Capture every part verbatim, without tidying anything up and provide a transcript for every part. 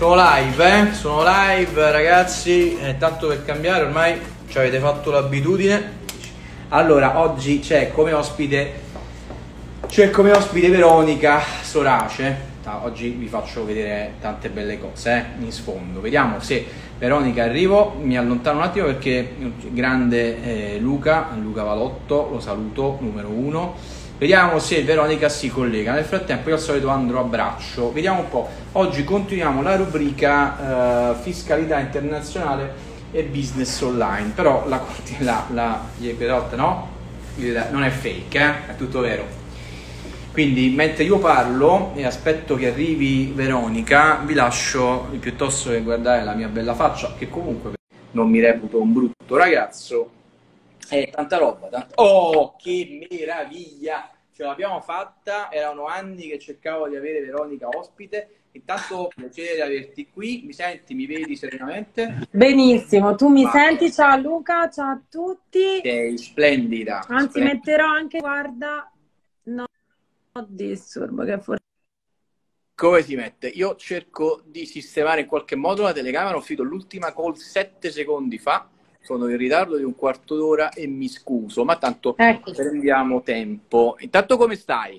Sono live, eh? Sono live ragazzi, eh, tanto per cambiare ormai ci avete fatto l'abitudine. Allora, oggi c'è come ospite c'è come ospite Veronica Sorace. Ah, oggi vi faccio vedere tante belle cose eh? in sfondo. Vediamo se Veronica arrivo. Mi allontano un attimo perché grande eh, Luca, Luca Valotto, lo saluto, numero uno. Vediamo se Veronica si collega. Nel frattempo io al solito andrò a braccio. Vediamo un po'. Oggi continuiamo la rubrica eh, fiscalità internazionale e business online. Però la, la, la, la no? Il, non è fake, eh? È tutto vero. Quindi mentre io parlo e aspetto che arrivi Veronica, vi lascio piuttosto che guardare la mia bella faccia, che comunque non mi reputo un brutto ragazzo. E tanta roba, tanta... Oh, che meraviglia! Ce l'abbiamo fatta, erano anni che cercavo di avere Veronica ospite. Intanto piacere di averti qui, mi senti, mi vedi serenamente? Benissimo, tu mi Ma... senti? Ciao Luca, ciao a tutti. Sei splendida. Anzi, splendida. metterò anche, guarda, no, disturbo che forse... Come si mette? Io cerco di sistemare in qualche modo la telecamera, ho finito l'ultima call sette secondi fa, sono in ritardo di un quarto d'ora e mi scuso, ma tanto ecco. prendiamo tempo. Intanto come stai?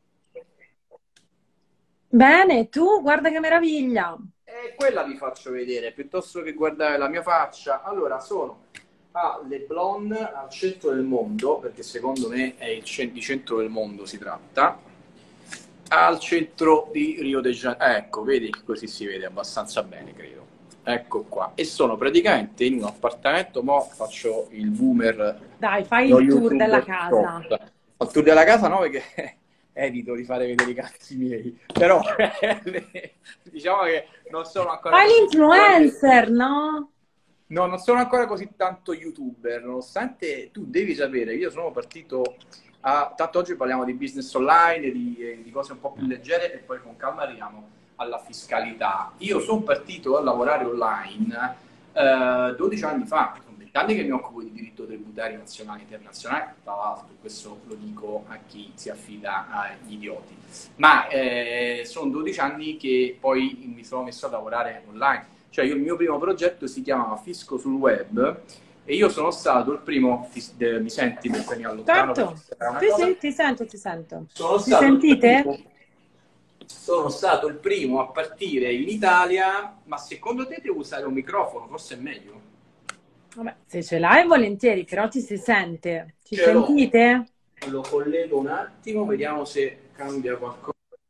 Bene, tu guarda che meraviglia. E quella vi faccio vedere, piuttosto che guardare la mia faccia. Allora, sono a Leblon, al centro del mondo, perché secondo me è il cent- di centro del mondo si tratta, al centro di Rio de Janeiro. Eh, ecco, vedi, così si vede abbastanza bene, credo. Ecco qua. E sono praticamente in un appartamento, mo faccio il boomer. Dai, fai il tour della casa. Il tour della casa no, perché evito di fare vedere i cazzi miei, però diciamo che non sono ancora... Fai l'influencer, no? No, non sono ancora così tanto youtuber, nonostante tu devi sapere, io sono partito a... Tanto oggi parliamo di business online, di, di cose un po' più leggere e poi con calma arriviamo alla fiscalità. Io sono partito a lavorare online eh, dodici anni fa, sono venti anni che mi occupo di diritto tributario nazionale e internazionale, tra l'altro questo lo dico a chi si affida agli idioti, ma eh, sono dodici anni che poi mi sono messo a lavorare online. Cioè io, il mio primo progetto si chiamava Fisco sul web e io sono stato il primo, ti, de, mi senti perché mi allontano? Certo, sì, sì, ti sento, ti sento. Sono Ti sentite? Primo, sono stato il primo a partire in Italia, ma secondo te devo usare un microfono? Forse è meglio? Vabbè, se ce l'hai volentieri, però ti si sente. Ci ce sentite? Lo collego un attimo, vediamo se cambia qualcosa.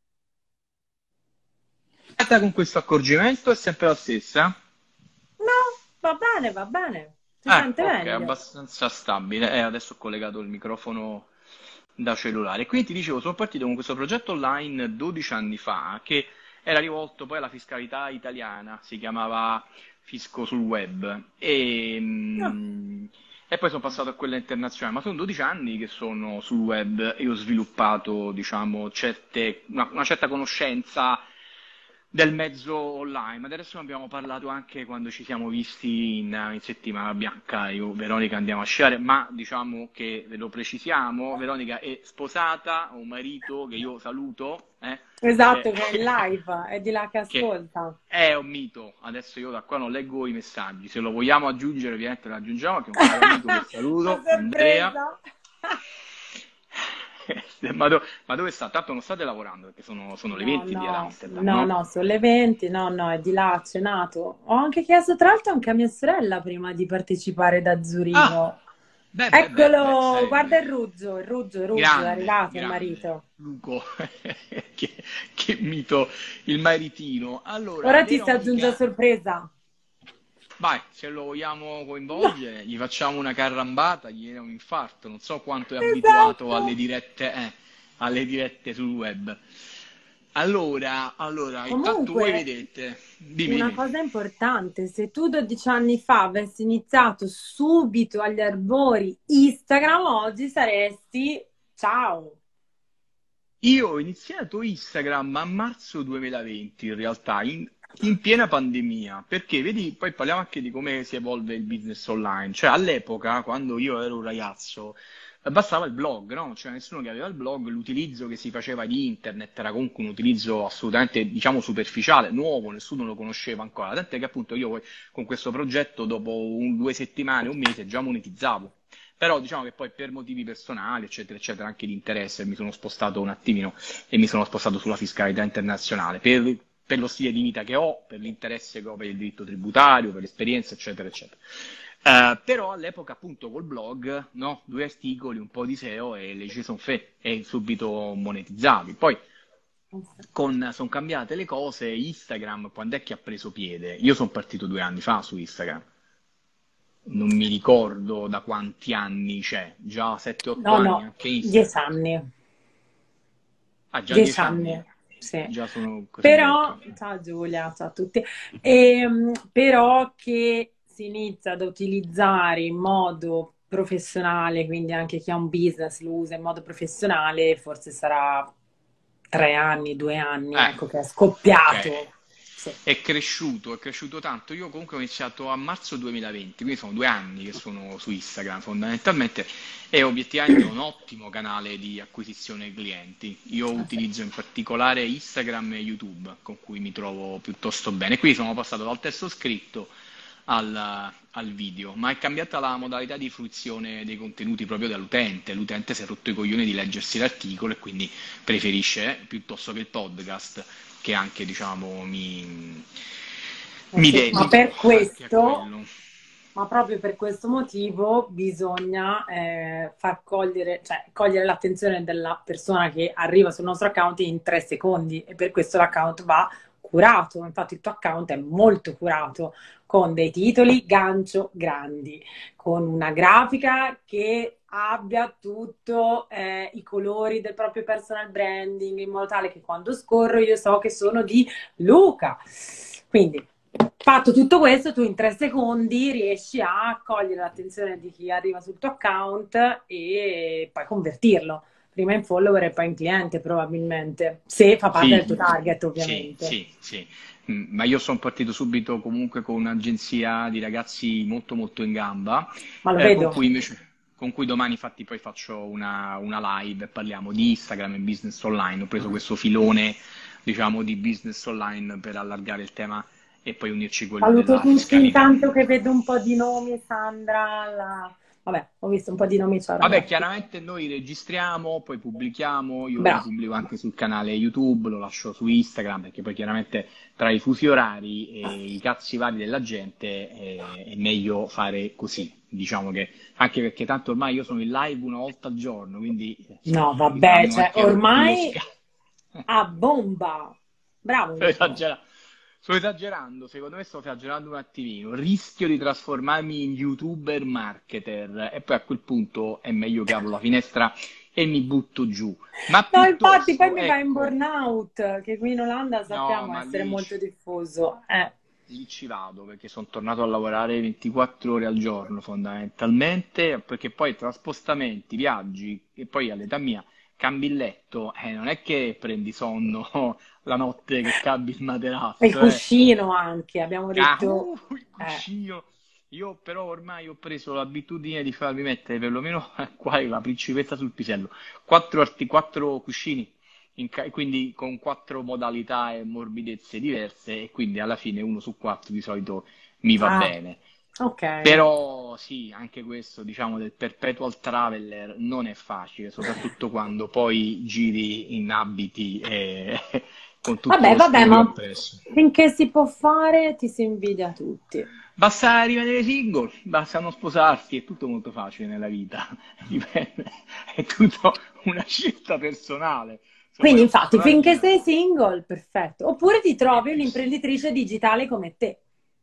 Con questo accorgimento è sempre la stessa? No, va bene, va bene. Si ah, sente okay, meglio. È abbastanza stabile. Eh, adesso ho collegato il microfono da cellulare. Quindi ti dicevo, sono partito con questo progetto online dodici anni fa che era rivolto poi alla fiscalità italiana, si chiamava Fisco sul web e, no. e poi sono passato a quella internazionale, ma sono dodici anni che sono sul web e ho sviluppato, diciamo, certe, una, una certa conoscenza del mezzo online, ma adesso ne abbiamo parlato anche quando ci siamo visti in, in settimana bianca. Io, Veronica, andiamo a sciare, ma diciamo che lo precisiamo, Veronica è sposata, ha un marito che io saluto. Eh, esatto, che, che è in live, è di là che ascolta. Che è un mito, adesso io da qua non leggo i messaggi, se lo vogliamo aggiungere ovviamente lo aggiungiamo, che è un caro amico che saluto, Andrea. Ma, do, ma dove sta? Tanto non state lavorando perché sono, sono le venti no, di no, Amsterdam, no, no? no, sono le venti, no, no, è di là, ha cenato. Ho anche chiesto tra l'altro anche a mia sorella prima di partecipare da Zurigo. Ah, beh, Eccolo, beh, beh, guarda il Ruggio, il Ruggio, il Ruggio, grande, è arrivato grande. il marito. Luco, che, che mito, il maritino. Allora, ora ti si Veronica... aggiunge a sorpresa. Vai, se lo vogliamo coinvolgere, gli facciamo una carrambata, gli viene un infarto, non so quanto è esatto. abituato alle dirette, eh, alle dirette sul web. Allora, allora Comunque, intanto voi vedete, dimmi, una dimmi. cosa importante, se tu dodici anni fa avessi iniziato subito agli arbori Instagram, oggi saresti, ciao. Io ho iniziato Instagram a marzo duemilaventi, in realtà, in, in piena pandemia, perché vedi, poi parliamo anche di come si evolve il business online, cioè all'epoca, quando io ero un ragazzo, bastava il blog, no? Non c'era nessuno che aveva il blog, l'utilizzo che si faceva di internet era comunque un utilizzo assolutamente, diciamo, superficiale, nuovo, nessuno lo conosceva ancora, tant'è che appunto io poi con questo progetto dopo un, due settimane, un mese già monetizzavo. Però diciamo che poi per motivi personali, eccetera, eccetera, anche di interesse, mi sono spostato un attimino e mi sono spostato sulla fiscalità internazionale per, per lo stile di vita che ho, per l'interesse che ho per il diritto tributario, per l'esperienza, eccetera, eccetera. Eh, però all'epoca appunto col blog, no? Due articoli, un po' di S E O e le ci sono fe e subito monetizzati. Poi con, sono cambiate le cose, Instagram quando è che ha preso piede? Io sono partito due anni fa su Instagram. Non mi ricordo da quanti anni c'è, già sette otto No, anni no, anche Instagram. dieci anni. Ah, già Dieci dieci anni? anni, sì. Già sono così Però, vecchio. ciao Giulia, ciao a tutti. Ehm, però che si inizia ad utilizzare in modo professionale, quindi anche chi ha un business lo usa in modo professionale, forse sarà tre anni, due anni, Eh, ecco che è ok. scoppiato. Sì. È cresciuto, è cresciuto tanto. Io comunque ho iniziato a marzo duemilaventi, quindi sono due anni che sono su Instagram fondamentalmente e obiettivamente è un ottimo canale di acquisizione clienti. Io Ah, sì. utilizzo in particolare Instagram e YouTube, con cui mi trovo piuttosto bene. Qui sono passato dal testo scritto al, al video, ma è cambiata la modalità di fruizione dei contenuti proprio dall'utente. L'utente si è rotto i coglioni di leggersi l'articolo e quindi preferisce, eh, piuttosto che il podcast, che anche, diciamo, mi, Eh mi sì, ma dedico per anche a questo, quello. ma proprio per questo motivo bisogna eh, far cogliere, cioè cogliere l'attenzione della persona che arriva sul nostro account in tre secondi e per questo l'account va curato. Infatti il tuo account è molto curato con dei titoli gancio grandi, con una grafica che abbia tutto eh, i colori del proprio personal branding in modo tale che quando scorro io so che sono di Luca. Quindi, fatto tutto questo, tu in tre secondi riesci a cogliere l'attenzione di chi arriva sul tuo account e poi convertirlo. Prima in follower e poi in cliente, probabilmente. Se fa parte del tuo Sì, target, sì, ovviamente. sì, sì. Mm, Ma io sono partito subito comunque con un'agenzia di ragazzi molto molto in gamba, Ma lo eh, con vedo. cui invece, con cui domani infatti poi faccio una, una live e parliamo di Instagram e business online. Ho preso questo filone, diciamo, di business online per allargare il tema e poi unirci quello Saluto della tutti, fiscalità. intanto che vedo un po' di nomi, Sandra, la- vabbè, ho visto un po' di nomi, ciao Vabbè, ragazzi. chiaramente noi registriamo, poi pubblichiamo, io lo Bravo. pubblico anche sul canale YouTube, lo lascio su Instagram, perché poi chiaramente tra i fusi orari e i cazzi vari della gente è, è meglio fare così. Diciamo che anche perché tanto ormai io sono in live una volta al giorno, quindi eh, insomma No, mi vabbè, faranno cioè anche lo ormai scatto. a bomba. Bravo Sto Luca. esagera- sto esagerando, secondo me sto esagerando un attimino. Rischio di trasformarmi in YouTuber marketer e poi a quel punto è meglio che apro la finestra e mi butto giù. Ma No, infatti poi piuttosto, mi va in ecco, burnout, che qui in Olanda no, sappiamo ma essere lì, molto ci- diffuso. Eh. lì ci vado perché sono tornato a lavorare ventiquattro ore al giorno fondamentalmente, perché poi tra spostamenti, viaggi e poi all'età mia cambi il letto, eh, non è che prendi sonno la notte che cambi il E il materasso, eh. cuscino anche, abbiamo Ah, detto. uh, il Eh. cuscino. Io però ormai ho preso l'abitudine di farmi mettere perlomeno qua la principessa sul pisello. Quattro, arti- quattro cuscini, in ca- quindi con quattro modalità e morbidezze diverse e quindi alla fine uno su quattro di solito mi va Ah, bene. ok. Però sì, anche questo, diciamo, del perpetual traveler non è facile, soprattutto quando poi giri in abiti e con tutto Vabbè, lo vabbè, studio ma appresso. finché si può fare ti si invidia tutti. Basta rimanere single, basta non sposarsi, è tutto molto facile nella vita, dipende, è tutto una scelta personale. Se Quindi, vuoi infatti, appassionarti, finché no? sei single, perfetto. Oppure ti È trovi questo. un'imprenditrice digitale come te.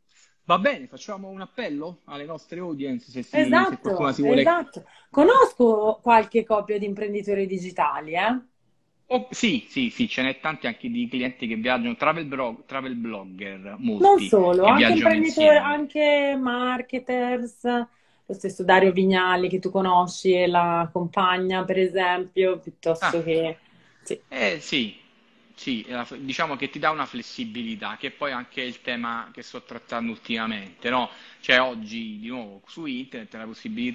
Va bene, facciamo un appello alle nostre audience se, si- se qualcuno Esatto, si vuole. esatto. Conosco qualche coppia di imprenditori digitali, eh? Oh, sì, sì, sì, ce n'è tanti anche di clienti che viaggiano, travel, bro- travel blogger, Non molti, solo, che anche viaggiano imprenditori, insieme. anche marketers, lo stesso Dario Vignali che tu conosci e la compagna, per esempio, Ah, piuttosto che... Sì. eh sì, sì, la- diciamo che ti dà una flessibilità, che poi è anche il tema che sto trattando ultimamente, no? Cioè oggi, di nuovo, su internet la possibilità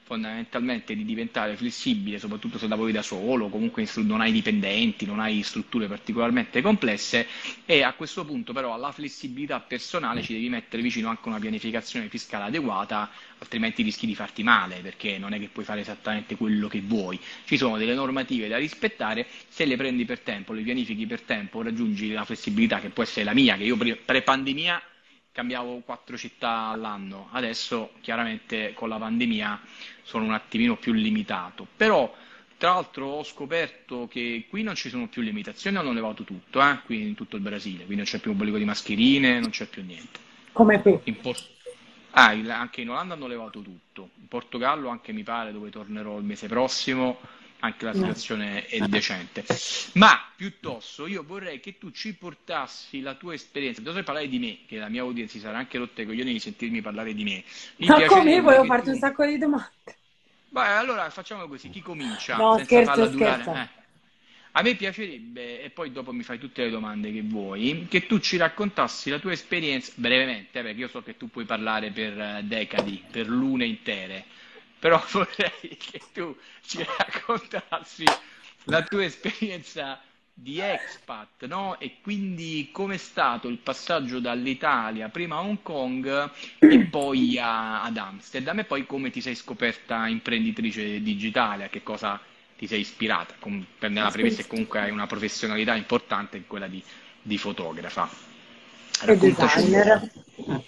fondamentalmente di diventare flessibile, soprattutto se lavori da solo, comunque non hai dipendenti, non hai strutture particolarmente complesse, e a questo punto però alla flessibilità personale ci devi mettere vicino anche una pianificazione fiscale adeguata, altrimenti rischi di farti male, perché non è che puoi fare esattamente quello che vuoi. Ci sono delle normative da rispettare, se le prendi per tempo, le pianifichi per tempo, raggiungi la flessibilità che può essere la mia, che io pre-pandemia cambiavo quattro città all'anno, adesso chiaramente con la pandemia sono un attimino più limitato, però tra l'altro ho scoperto che qui non ci sono più limitazioni, hanno levato tutto, eh? Qui in tutto il Brasile, quindi non c'è più un obbligo di mascherine, non c'è più niente. Come qui. In Por- ah, il- anche in Olanda hanno levato tutto, in Portogallo anche mi pare, dove tornerò il mese prossimo, anche la No. situazione è decente. Ma piuttosto io vorrei che tu ci portassi la tua esperienza. Devo parlare di me, che la mia audience si sarà anche rotta i coglioni di sentirmi parlare di me. Mi Ma come? Io piacerebbe volevo che farti tu... un sacco di domande. Beh, allora facciamo così, chi comincia No, senza scherzo, farla durare? scherzo. Eh. A me piacerebbe, e poi dopo mi fai tutte le domande che vuoi, che tu ci raccontassi la tua esperienza, brevemente, eh, perché io so che tu puoi parlare per eh, decadi, per lune intere, però vorrei che tu ci raccontassi la tua esperienza di expat, no? E quindi com'è stato il passaggio dall'Italia, prima a Hong Kong e poi a- ad Amsterdam, e poi come ti sei scoperta imprenditrice digitale, a che cosa ti sei ispirata, com- per- nella premessa che comunque hai una professionalità importante in quella di, di fotografa. E Raccontaci un designer. po'.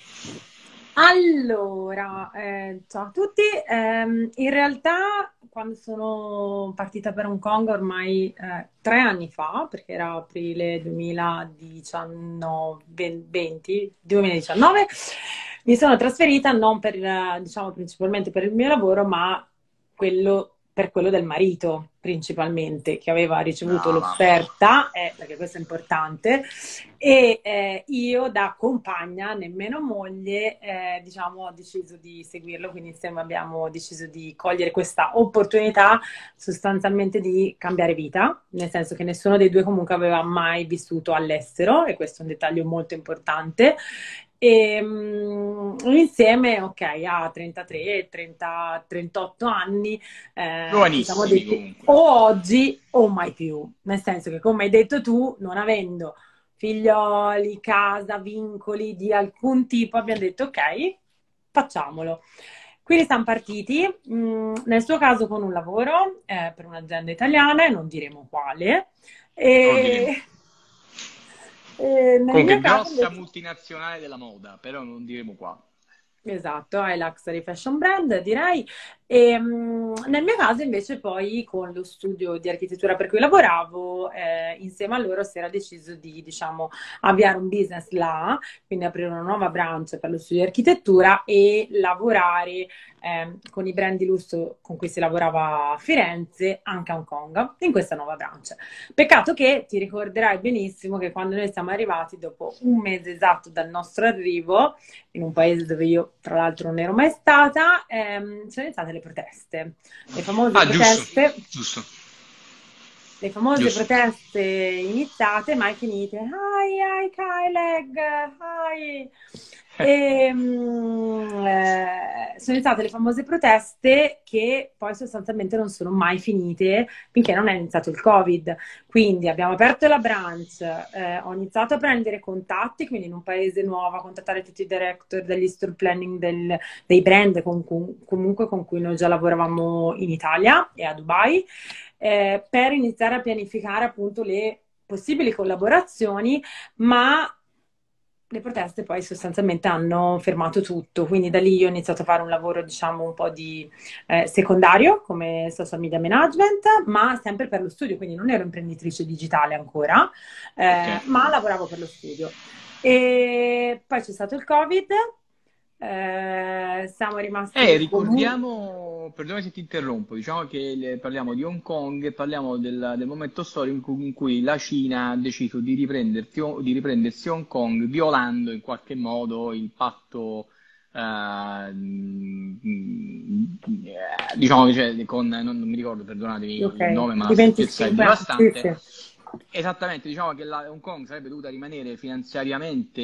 Allora, eh, ciao a tutti. Ehm, in realtà, quando sono partita per Hong Kong, ormai eh, tre anni fa, perché era aprile duemiladiciannove, venti, duemiladiciannove, mi sono trasferita non per, eh, diciamo, principalmente per il mio lavoro, ma quello, per quello del marito, principalmente, che aveva ricevuto Brava. l'offerta, eh, perché questo è importante, e eh, io da compagna, nemmeno moglie, eh, diciamo, ho deciso di seguirlo, quindi insieme abbiamo deciso di cogliere questa opportunità sostanzialmente di cambiare vita, nel senso che nessuno dei due comunque aveva mai vissuto all'estero, e questo è un dettaglio molto importante. E mm, insieme, ok, a trentatré, trenta, trentotto anni, eh, ci siamo Giovanissimi detti comunque. o oggi o mai più, nel senso che, come hai detto tu, non avendo figlioli, casa, vincoli di alcun tipo, abbiamo detto ok, facciamolo. Quindi siamo partiti, mh, nel suo caso con un lavoro eh, per un'azienda italiana, e non diremo quale, Non lo diremo. e, e nel Comunque, mio caso grossa invece... multinazionale della moda, però non diremo qua. Esatto, è Luxury Fashion Brand, direi. E, mh, nel mio caso invece poi con lo studio di architettura per cui lavoravo, eh, insieme a loro si era deciso di, diciamo, avviare un business là, quindi aprire una nuova branch per lo studio di architettura e lavorare ehm, con i brand di lusso con cui si lavorava a Firenze, anche a Hong Kong, in questa nuova branch. Peccato che ti ricorderai benissimo che quando noi siamo arrivati, dopo un mese esatto dal nostro arrivo, in un paese dove io tra l'altro non ero mai stata, ehm, sono iniziate le proteste. Le famose Ah, giusto, proteste, giusto, le famose giusto. proteste iniziate, mai finite. Hi, hi, Kyleg, hi. E, mm, eh, sono iniziate le famose proteste che poi sostanzialmente non sono mai finite finché non è iniziato il Covid. Quindi abbiamo aperto la branch, eh, ho iniziato a prendere contatti, quindi in un paese nuovo, a contattare tutti i director degli store planning del- dei brand con cui- comunque con cui noi già lavoravamo in Italia e a Dubai, eh, per iniziare a pianificare appunto le possibili collaborazioni, ma le proteste poi sostanzialmente hanno fermato tutto, quindi da lì io ho iniziato a fare un lavoro, diciamo, un po' di eh, secondario come social media management, ma sempre per lo studio, quindi non ero imprenditrice digitale ancora, eh, Ok. ma lavoravo per lo studio. E poi c'è stato il Covid, eh, siamo Eh, rimasti comunque... ricordiamo, perdonami se ti interrompo, diciamo che le- parliamo di Hong Kong e parliamo del, del momento storico in cui, in cui la Cina ha deciso di riprendersi, di riprendersi Hong Kong, violando in qualche modo il patto, eh, mm, eh, diciamo, cioè, con, non, non mi ricordo, perdonatemi Ok, il nome, ma di la schifezza è venticinque anni, sì, devastante. sì. Esattamente, diciamo che la Hong Kong sarebbe dovuta rimanere finanziariamente,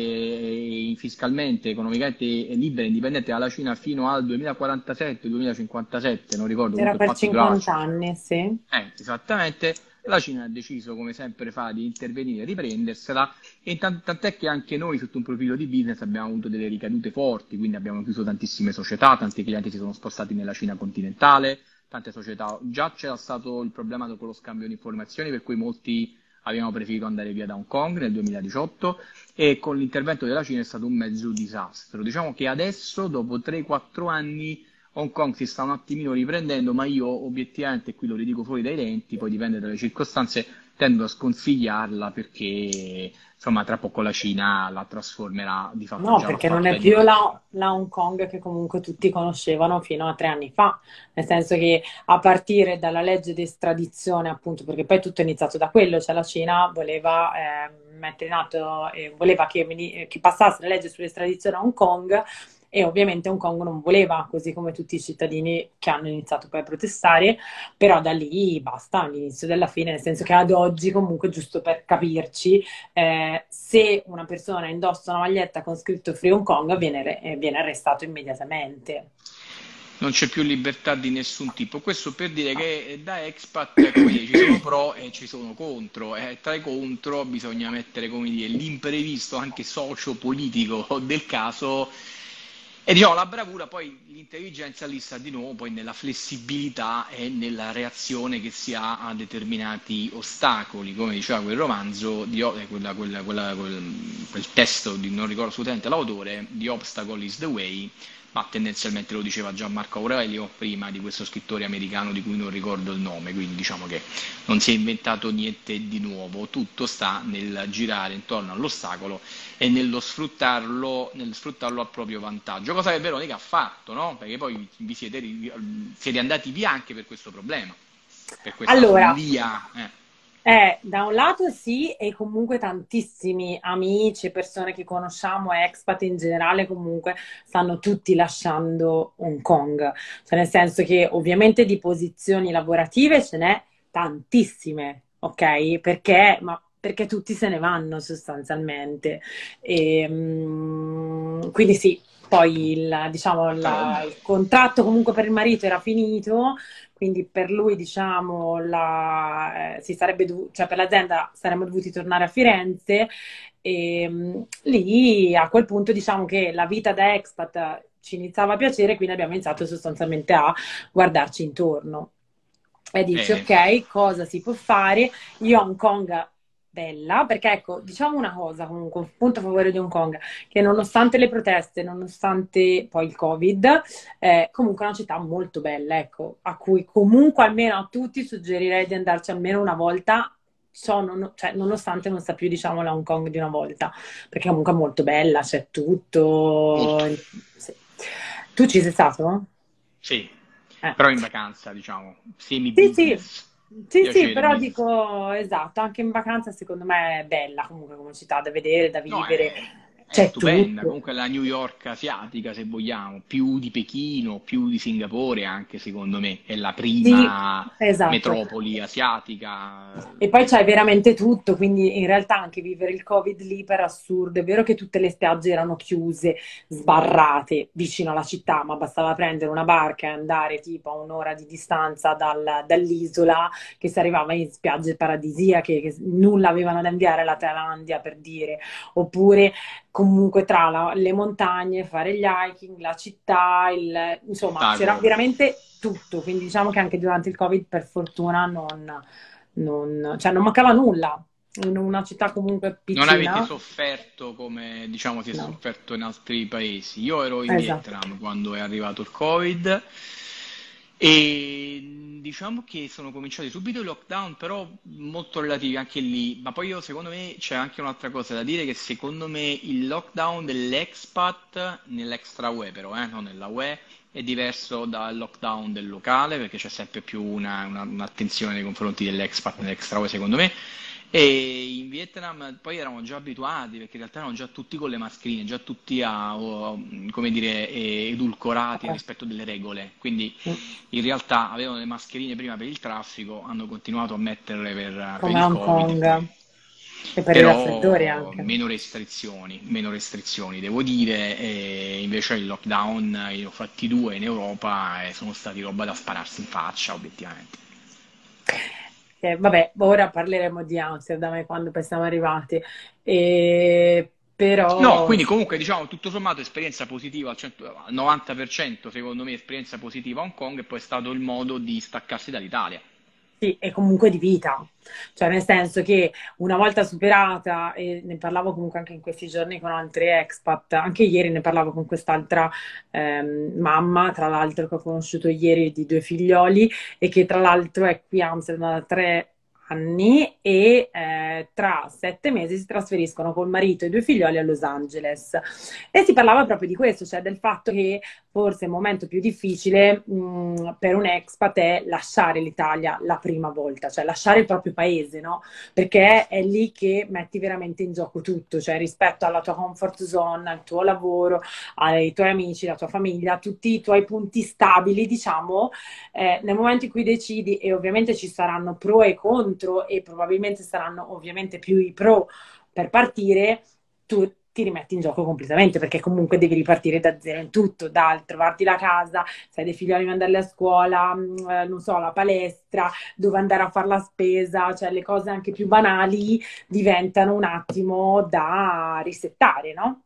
e fiscalmente, economicamente libera e indipendente dalla Cina fino al duemilaquarantasette-duemilacinquantasette, non ricordo, Era comunque il per patto durava. cinquanta anni, sì. Eh, esattamente. La Cina ha deciso, come sempre fa, di intervenire e riprendersela, e tant- tant'è che anche noi, sotto un profilo di business, abbiamo avuto delle ricadute forti, quindi abbiamo chiuso tantissime società, tanti clienti si sono spostati nella Cina continentale, tante società. Già c'era stato il problema dopo lo scambio di informazioni, per cui molti abbiamo preferito andare via da Hong Kong nel duemiladiciotto, e con l'intervento della Cina è stato un mezzo disastro. Diciamo che adesso, dopo tre quattro anni, Hong Kong si sta un attimino riprendendo, ma io obiettivamente, qui lo ridico fuori dai denti, poi dipende dalle circostanze, tendo a sconsigliarla perché insomma tra poco la Cina la trasformerà, di fatto No, già l'ha perché non fatto, è è più diventato. la, la Hong Kong che comunque tutti conoscevano fino a tre anni fa, nel senso che a partire dalla legge di estradizione, appunto, perché poi tutto è iniziato da quello, cioè la Cina voleva eh, mettere in atto, eh, voleva che, veni- che passasse la legge sull'estradizione a Hong Kong, e ovviamente Hong Kong non voleva, così come tutti i cittadini che hanno iniziato poi a protestare, però da lì basta, l'inizio della fine, nel senso che ad oggi comunque, giusto per capirci, eh, se una persona indossa una maglietta con scritto Free Hong Kong viene, re- eh, viene arrestato immediatamente. Non c'è più libertà di nessun tipo. Questo per dire che eh, da expat, come dire, ci sono pro e ci sono contro. E tra i contro bisogna mettere, come dire, l'imprevisto anche socio-politico del caso. E diciamo, la bravura, poi l'intelligenza lì sta di nuovo poi nella flessibilità e nella reazione che si ha a determinati ostacoli, come diceva quel romanzo, di, O- eh, quella- quella- quella- quel, quel testo, di, non ricordo assolutamente l'autore, The Obstacle is the Way, ma tendenzialmente lo diceva Gianmarco Aurelio prima di questo scrittore americano di cui non ricordo il nome, quindi diciamo che non si è inventato niente di nuovo, tutto sta nel girare intorno all'ostacolo e nello sfruttarlo, nel sfruttarlo a proprio vantaggio, cosa che Veronica ha fatto, no? Perché poi vi siete, ri- siete andati via anche per questo problema, per questa Allora, follia. Eh. Eh, da un lato sì, e comunque tantissimi amici e persone che conosciamo, expat in generale, comunque stanno tutti lasciando Hong Kong. Cioè, nel senso che ovviamente di posizioni lavorative ce n'è tantissime, ok? Perché, ma perché tutti se ne vanno sostanzialmente. E, mm, quindi sì, poi il, diciamo, Ah, vabbè. la- il contratto comunque per il marito era finito, quindi per lui, diciamo, la, eh, si sarebbe dovu- cioè per l'azienda saremmo dovuti tornare a Firenze, e mh, lì a quel punto diciamo che la vita da expat ci iniziava a piacere, quindi abbiamo iniziato sostanzialmente a guardarci intorno. E dici, Bene. ok, cosa si può fare? Io a Hong Kong bella, perché ecco, diciamo una cosa comunque, un punto a favore di Hong Kong, che nonostante le proteste, nonostante poi il Covid, eh, comunque è una città molto bella, ecco, a cui comunque almeno a tutti suggerirei di andarci almeno una volta, ciò non- cioè, nonostante non sia più, diciamo, la Hong Kong di una volta, perché comunque è molto bella, c'è Molto. tutto. Sì. Tu ci sei stato? Sì, Eh. però in vacanza, diciamo, Sì, sì, semi-business, sì, sì, piacere però business. dico esatto, anche in vacanza secondo me è bella comunque come città da vedere, da No, vivere, è, è c'è stupenda, tutto. comunque la New York asiatica, se vogliamo, più di Pechino, più di Singapore anche secondo me, è la Sì, prima esatto. metropoli asiatica. E poi c'hai veramente tutto, quindi in realtà anche vivere il Covid lì per assurdo. È vero che tutte le spiagge erano chiuse, sbarrate vicino alla città, ma bastava prendere una barca e andare tipo a un'ora di distanza dal- dall'isola, che si arrivava in spiagge paradisiache, che nulla avevano da inviare alla Thailandia, per dire. Oppure comunque tra la- le montagne, fare gli hiking, la città, il- insomma, c'era Spettacolo. veramente tutto. Quindi diciamo che anche durante il Covid, per fortuna, non non, cioè non mancava nulla in una città comunque Non avete piccina. sofferto come diciamo si è No, sofferto in altri paesi. Io ero in esatto. Vietnam quando è arrivato il Covid e diciamo che sono cominciati subito i lockdown, però molto relativi anche lì. Ma poi io secondo me c'è anche un'altra cosa da dire, che secondo me il lockdown dell'expat nell'extra U E però, eh, non nella U E, è diverso dal lockdown del locale perché c'è sempre più una- una- un'attenzione nei confronti dell'expat nell'extra U E secondo me. E in Vietnam poi eravamo già abituati, perché in realtà erano già tutti con le mascherine, già tutti a, o- come dire, eh, edulcorati rispetto delle regole. Quindi in realtà avevano le mascherine prima per il traffico, hanno continuato a metterle per, per come il Hong Covid, e poi Kong e per i raffreddori però anche. meno restrizioni, meno restrizioni devo dire, e invece il lockdown eh, li ho fatti due in Europa e sono stati roba da spararsi in faccia, obiettivamente. Eh, vabbè, ora parleremo di Amsterdam e quando poi siamo arrivati. E, No, però quindi comunque diciamo tutto sommato esperienza positiva al, cento al novanta per cento secondo me esperienza positiva a Hong Kong e poi è stato il modo di staccarsi dall'Italia. sì, è comunque di vita, cioè nel senso che una volta superata, e ne parlavo comunque anche in questi giorni con altri expat, anche ieri ne parlavo con quest'altra ehm, mamma, tra l'altro che ho conosciuto ieri di due figlioli e che tra l'altro è qui a Amsterdam da tre anni e eh, tra sette mesi si trasferiscono col marito e i due figlioli a Los Angeles. E si parlava proprio di questo, cioè del fatto che forse il momento più difficile mh, per un expat è lasciare l'Italia la prima volta, cioè lasciare il proprio paese, no? Perché è lì che metti veramente in gioco tutto, cioè rispetto alla tua comfort zone, al tuo lavoro, ai tuoi amici, alla tua famiglia, tutti i tuoi punti stabili, diciamo, eh, nel momento in cui decidi, e ovviamente ci saranno pro e contro, e probabilmente saranno ovviamente più i pro per partire, tu ti rimetti in gioco completamente perché comunque devi ripartire da zero in tutto, dal trovarti la casa, se hai dei figlioli mandarli a scuola, mh, eh, non so, la palestra, dove andare a fare la spesa, cioè le cose anche più banali diventano un attimo da risettare, no?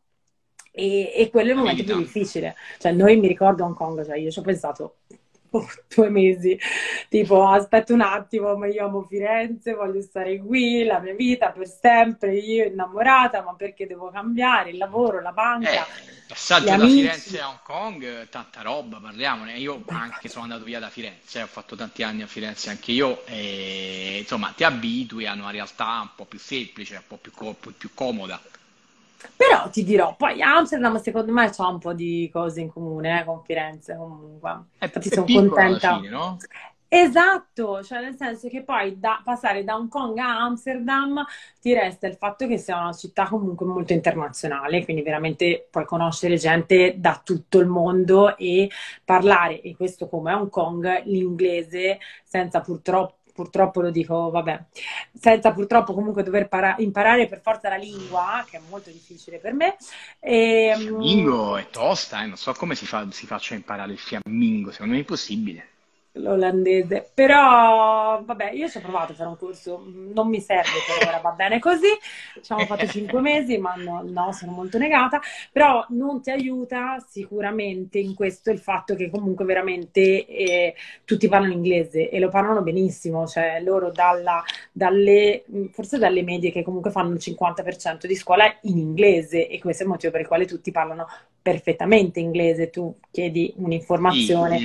E, e quello è il La momento più verità. difficile. Cioè, noi mi ricordo Hong Kong, cioè io ci ho pensato oh, due mesi, tipo aspetta un attimo, ma io amo Firenze, voglio stare qui, la mia vita per sempre, io innamorata, ma perché devo cambiare il lavoro, la banca, Eh, il gli passaggio da Firenze amici. a Hong Kong, eh, tanta roba, parliamone. Io anche sono andato via da Firenze, ho fatto tanti anni a Firenze anche io, e insomma ti abitui a una realtà un po' più semplice, un po' più, co- più comoda. Però ti dirò, poi Amsterdam secondo me c'ha un po' di cose in comune eh, con Firenze comunque. È, Infatti è sono piccola alla contenta. fine, no? Esatto, cioè nel senso che poi da, passare da Hong Kong a Amsterdam ti resta il fatto che sia una città comunque molto internazionale, quindi veramente puoi conoscere gente da tutto il mondo e parlare, e questo come Hong Kong, l'inglese senza purtroppo, purtroppo lo dico, vabbè, senza purtroppo comunque dover para- imparare per forza la lingua, che è molto difficile per me. Il E, mm, fiammingo è tosta, eh, non so come si fa, si faccia imparare il fiammingo, secondo me è impossibile. l'olandese, però vabbè, io ci ho provato a fare un corso, non mi serve per ora, va bene così. Ci abbiamo fatto cinque mesi, ma no, no, sono molto negata. Però non ti aiuta sicuramente in questo il fatto che comunque veramente eh, tutti parlano inglese e lo parlano benissimo, cioè loro dalla, dalle, forse dalle medie che comunque fanno il cinquanta per cento di scuola in inglese, e questo è il motivo per il quale tutti parlano perfettamente inglese. Tu chiedi Sì, un'informazione. il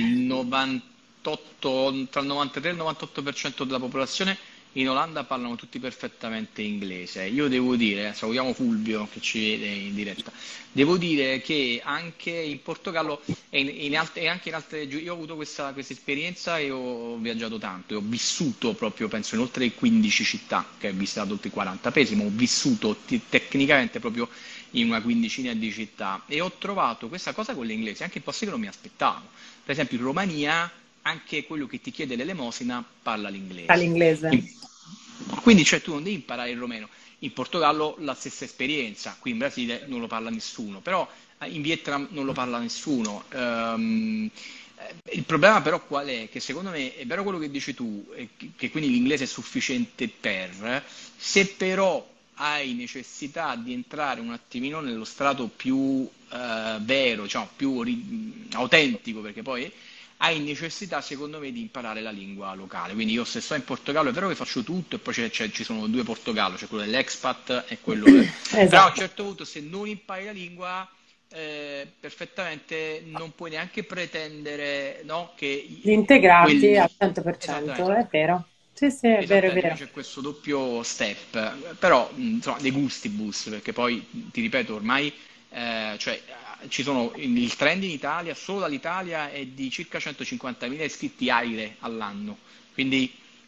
novantotto, tra il novantatré e il novantotto per cento della popolazione in Olanda parlano tutti perfettamente inglese. Io devo dire, salutiamo Fulvio che ci vede in diretta, devo dire che anche in Portogallo e, in- in alt- e anche in altre, giu- io ho avuto questa, questa esperienza e ho viaggiato tanto, e ho vissuto proprio, penso, in oltre quindici città, che ho visitato oltre quaranta paesi, ma ho vissuto ti- tecnicamente proprio in una quindicina di città e ho trovato questa cosa con l'inglese anche in posti che non mi aspettavo. Per esempio in Romania anche quello che ti chiede l'elemosina parla l'inglese. All'inglese. In- Quindi cioè tu non devi imparare il romeno. In Portogallo la stessa esperienza, qui in Brasile non lo parla nessuno, però eh, in Vietnam non lo parla nessuno. Ehm, eh, il problema però qual è? Che secondo me è vero quello che dici tu, eh, che che quindi l'inglese è sufficiente per, se però hai necessità di entrare un attimino nello strato più eh, vero, diciamo, più ori- autentico, perché poi hai necessità, secondo me, di imparare la lingua locale. Quindi io se sto in Portogallo è vero che faccio tutto e poi c'è- c'è- ci sono due Portogallo, c'è quello dell'expat e quello del... Però a un Esatto. certo punto se non impari la lingua, eh, perfettamente non puoi neanche pretendere, no, che Di i- integrarti quel... al cento per cento, Esattamente. è vero. Sì, sì, è vero, è Esattamente, vero. quindi c'è questo doppio step, però mh, insomma, dei gustibus, perché poi ti ripeto, ormai eh, cioè, eh, ci sono il trend in Italia, solo dall'Italia è di circa centocinquantamila iscritti AIRE all'anno, quindi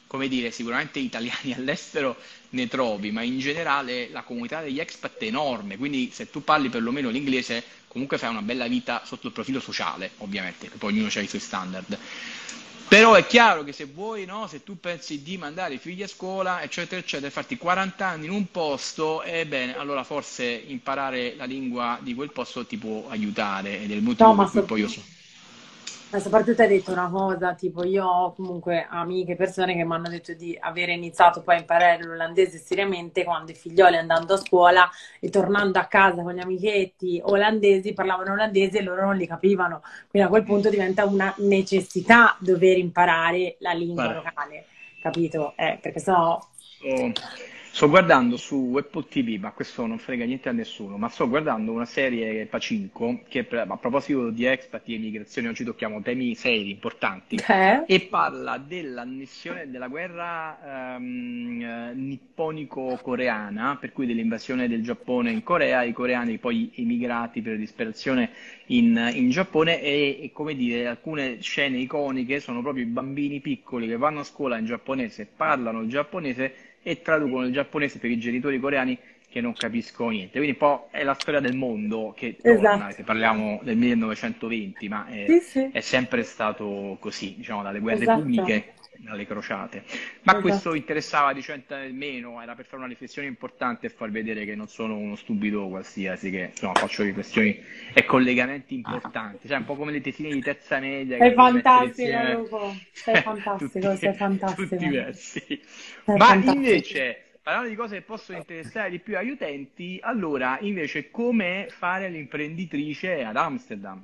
come dire, sicuramente italiani all'estero ne trovi, ma in generale la comunità degli expat è enorme, quindi se tu parli perlomeno l'inglese comunque fai una bella vita sotto il profilo sociale, ovviamente, che poi ognuno ha i suoi standard. Però è chiaro che se vuoi, no, se tu pensi di mandare i figli a scuola, eccetera, eccetera, farti quaranta anni in un posto, ebbene, allora forse imparare la lingua di quel posto ti può aiutare, ed è il No, motivo ma per cui so- poi io so. Ma soprattutto hai detto una cosa, tipo io ho comunque amiche, persone che mi hanno detto di aver iniziato poi a imparare l'olandese seriamente quando i figlioli andando a scuola e tornando a casa con gli amichetti olandesi parlavano olandese e loro non li capivano. Quindi a quel punto diventa una necessità dover imparare la lingua Guarda, locale, capito? Eh, perché sennò... sto, sto guardando su Apple T V, ma questo non frega niente a nessuno, ma sto guardando una serie Pacinco che pre- a proposito di expat e immigrazione, oggi tocchiamo temi seri, importanti, Eh? e parla dell'annessione della guerra ehm, eh, nipponico-coreana, per cui dell'invasione del Giappone in Corea, i coreani poi emigrati per disperazione in, in Giappone e, e, come dire, alcune scene iconiche sono proprio i bambini piccoli che vanno a scuola in giapponese, parlano il giapponese e traducono il giapponese per i genitori coreani che non capiscono niente. Quindi un po' è la storia del mondo che torna, Esatto. se parliamo del millenovecentoventi, ma è, Sì, sì, è sempre stato così, diciamo, dalle guerre esatto, puniche alle crociate. Ma questo esatto. interessava di cento meno, era per fare una riflessione importante e far vedere che non sono uno stupido qualsiasi, che insomma faccio riflessioni e collegamenti importanti, cioè un po' come le tesine di terza media che Sei dovevi mettere fantastico, insieme Lupo. Sei fantastico, tutti, sei tutti i fantastico. versi. Sei Ma fantastico. invece, parlando di cose che possono interessare di più agli utenti, allora invece come fare l'imprenditrice ad Amsterdam?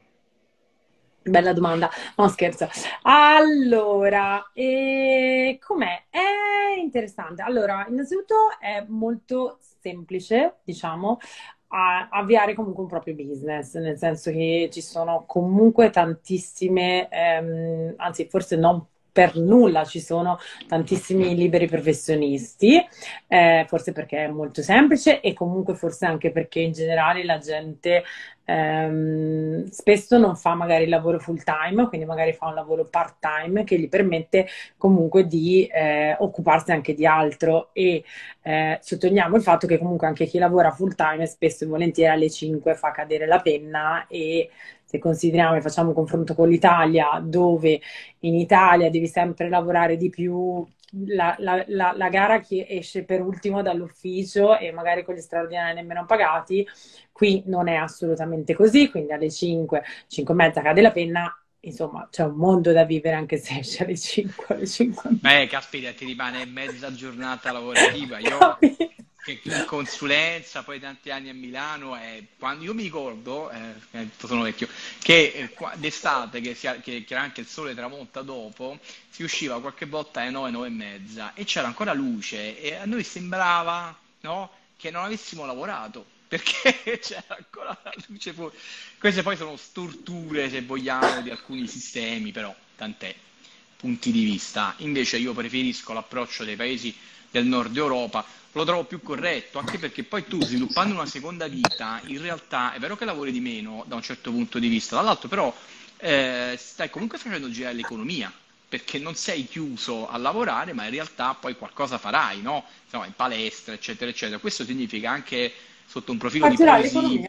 Bella domanda, no scherzo. Allora, e com'è? È interessante. Allora, innanzitutto è molto semplice, diciamo, a- avviare comunque un proprio business, nel senso che ci sono comunque tantissime, ehm, anzi forse non per nulla ci sono tantissimi liberi professionisti, eh, forse perché è molto semplice e comunque forse anche perché in generale la gente ehm, spesso non fa magari il lavoro full time, quindi magari fa un lavoro part time che gli permette comunque di eh, occuparsi anche di altro e eh, sottolineiamo il fatto che comunque anche chi lavora full time spesso e volentieri alle cinque fa cadere la penna e se consideriamo e facciamo un confronto con l'Italia, dove in Italia devi sempre lavorare di più, la, la- la- la gara chi esce per ultimo dall'ufficio e magari con gli straordinari nemmeno pagati, qui non è assolutamente così, quindi alle cinque, cinque e mezza cade la penna, insomma c'è un mondo da vivere anche se esce alle cinque, alle cinque e Beh, caspita, ti rimane mezza giornata lavorativa. mezza, Io capito? che in consulenza, poi tanti anni a Milano, e quando io mi ricordo, eh, eh, sono vecchio, che eh, qua- d'estate, che, si- che chiaramente il sole tramonta dopo, si usciva qualche volta alle nove, nove e mezza e c'era ancora luce e a noi sembrava, no, che non avessimo lavorato. Perché c'era ancora la luce fuori. Queste poi sono storture, se vogliamo, di alcuni sistemi, però tant'è, punti di vista. Invece io preferisco l'approccio dei paesi del nord Europa, lo trovo più corretto, anche perché poi tu sviluppando una seconda vita, in realtà è vero che lavori di meno da un certo punto di vista, dall'altro però eh, stai comunque facendo girare l'economia, perché non sei chiuso a lavorare, ma in realtà poi qualcosa farai, no? Insomma, in palestra, eccetera, eccetera. Questo significa anche sotto un profilo Fa di girare poesia, l'economia.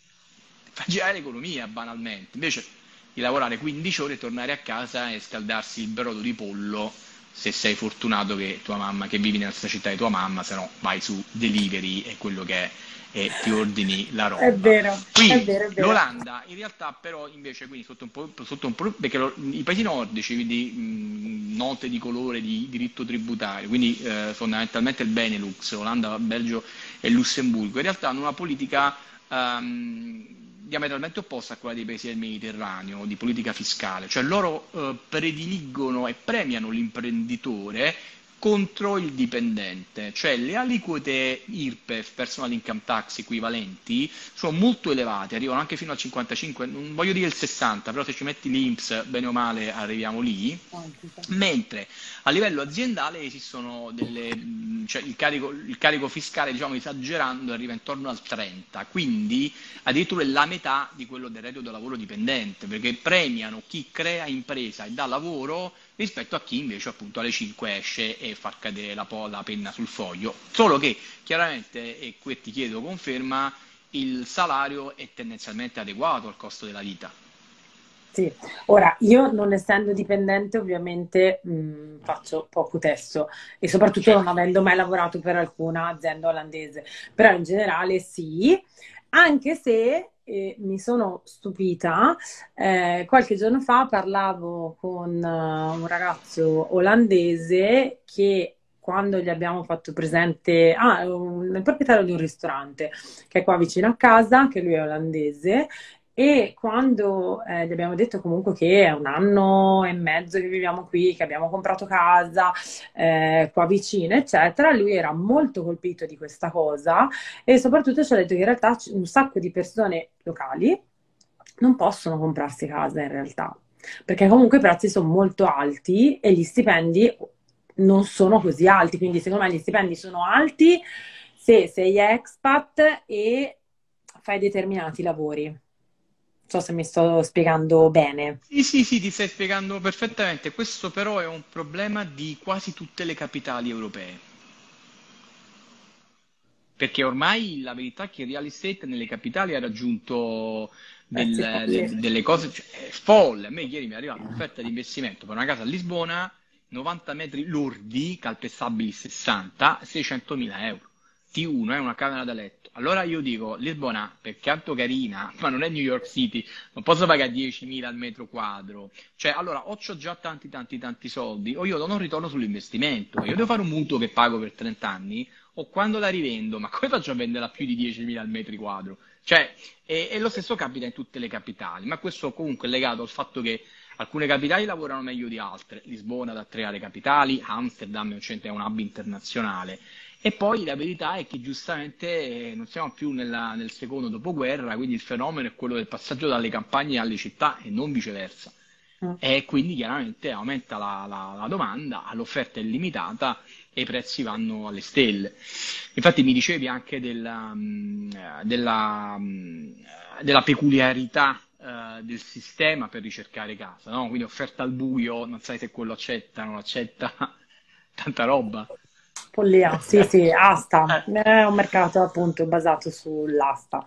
fa girare l'economia banalmente. Invece di lavorare quindici ore, tornare a casa e scaldarsi il brodo di pollo, se sei fortunato che tua mamma, che vivi nella stessa città di tua mamma, se no vai su Delivery e quello che è e ti ordini la È roba. vero, è Qui vero, è vero. l'Olanda in realtà però invece quindi sotto un po', sotto un po' perché lo- i paesi nordici, quindi mh, note di colore di diritto tributario, quindi eh, fondamentalmente il Benelux, Olanda, Belgio e Lussemburgo, in realtà hanno una politica ehm, diametralmente opposta a quella dei paesi del Mediterraneo, di politica fiscale, cioè loro eh, prediligono e premiano l'imprenditore contro il dipendente, cioè le aliquote I R P E F, personal income tax equivalenti, sono molto elevate, arrivano anche fino al cinquantacinque, non voglio dire il sessanta, però se ci metti l'I N P S, bene o male, arriviamo lì, mentre a livello aziendale esistono delle, mh, cioè il carico, il carico fiscale, diciamo esagerando, arriva intorno al trenta, quindi addirittura è la metà di quello del reddito da lavoro dipendente, perché premiano chi crea impresa e dà lavoro rispetto a chi invece appunto alle cinque esce e fa cadere la, po- la penna sul foglio. Solo che chiaramente, e qui ti chiedo conferma, il salario è tendenzialmente adeguato al costo della vita. Sì, ora io non essendo dipendente ovviamente mh, faccio poco testo e soprattutto non Certo. avendo mai lavorato per alcuna azienda olandese, però in generale sì, anche se eh, mi sono stupita, eh, qualche giorno fa parlavo con eh, un ragazzo olandese che quando gli abbiamo fatto presente, ah, un- il proprietario di un ristorante che è qua vicino a casa, che lui è olandese, e quando eh, gli abbiamo detto comunque che è un anno e mezzo che viviamo qui, che abbiamo comprato casa eh, qua vicino, eccetera, lui era molto colpito di questa cosa e soprattutto ci ha detto che in realtà c- un sacco di persone locali non possono comprarsi casa in realtà, perché comunque i prezzi sono molto alti e gli stipendi non sono così alti, quindi secondo me gli stipendi sono alti se sei expat e fai determinati lavori. Non so se mi sto spiegando bene. Sì, sì, sì, ti stai spiegando perfettamente. Questo però è un problema di quasi tutte le capitali europee. Perché ormai la verità è che il real estate nelle capitali ha raggiunto Prezzi del- folli. de- delle cose, cioè, è folle. A me ieri mi è arrivata un'offerta di investimento per una casa a Lisbona, novanta metri lordi, calpestabili sessanta, seicentomila euro. T uno è una camera da letto. Allora io dico, Lisbona, per quanto carina, ma non è New York City, non posso pagare diecimila al metro quadro. Cioè, allora, o c'ho già tanti, tanti, tanti soldi, o io non ho un ritorno sull'investimento. Io devo fare un mutuo che pago per trenta anni, o quando la rivendo, ma come faccio a venderla a più di diecimila al metro quadro? Cioè, e, e lo stesso capita in tutte le capitali, ma questo comunque è legato al fatto che alcune capitali lavorano meglio di altre. Lisbona da tre aree capitali, Amsterdam è un centro- è un hub internazionale. E poi la verità è che giustamente eh, non siamo più nella- nel secondo dopoguerra, quindi il fenomeno è quello del passaggio dalle campagne alle città e non viceversa. Mm. E quindi chiaramente aumenta la, la- la domanda, l'offerta è limitata e i prezzi vanno alle stelle. Infatti mi dicevi anche della, mm, eh, della, mm, della peculiarità eh, del sistema per ricercare casa, no? Quindi offerta al buio, non sai se quello accetta, non accetta, tanta roba. Follia, sì, sì, asta. Eh, È un mercato appunto basato sull'asta.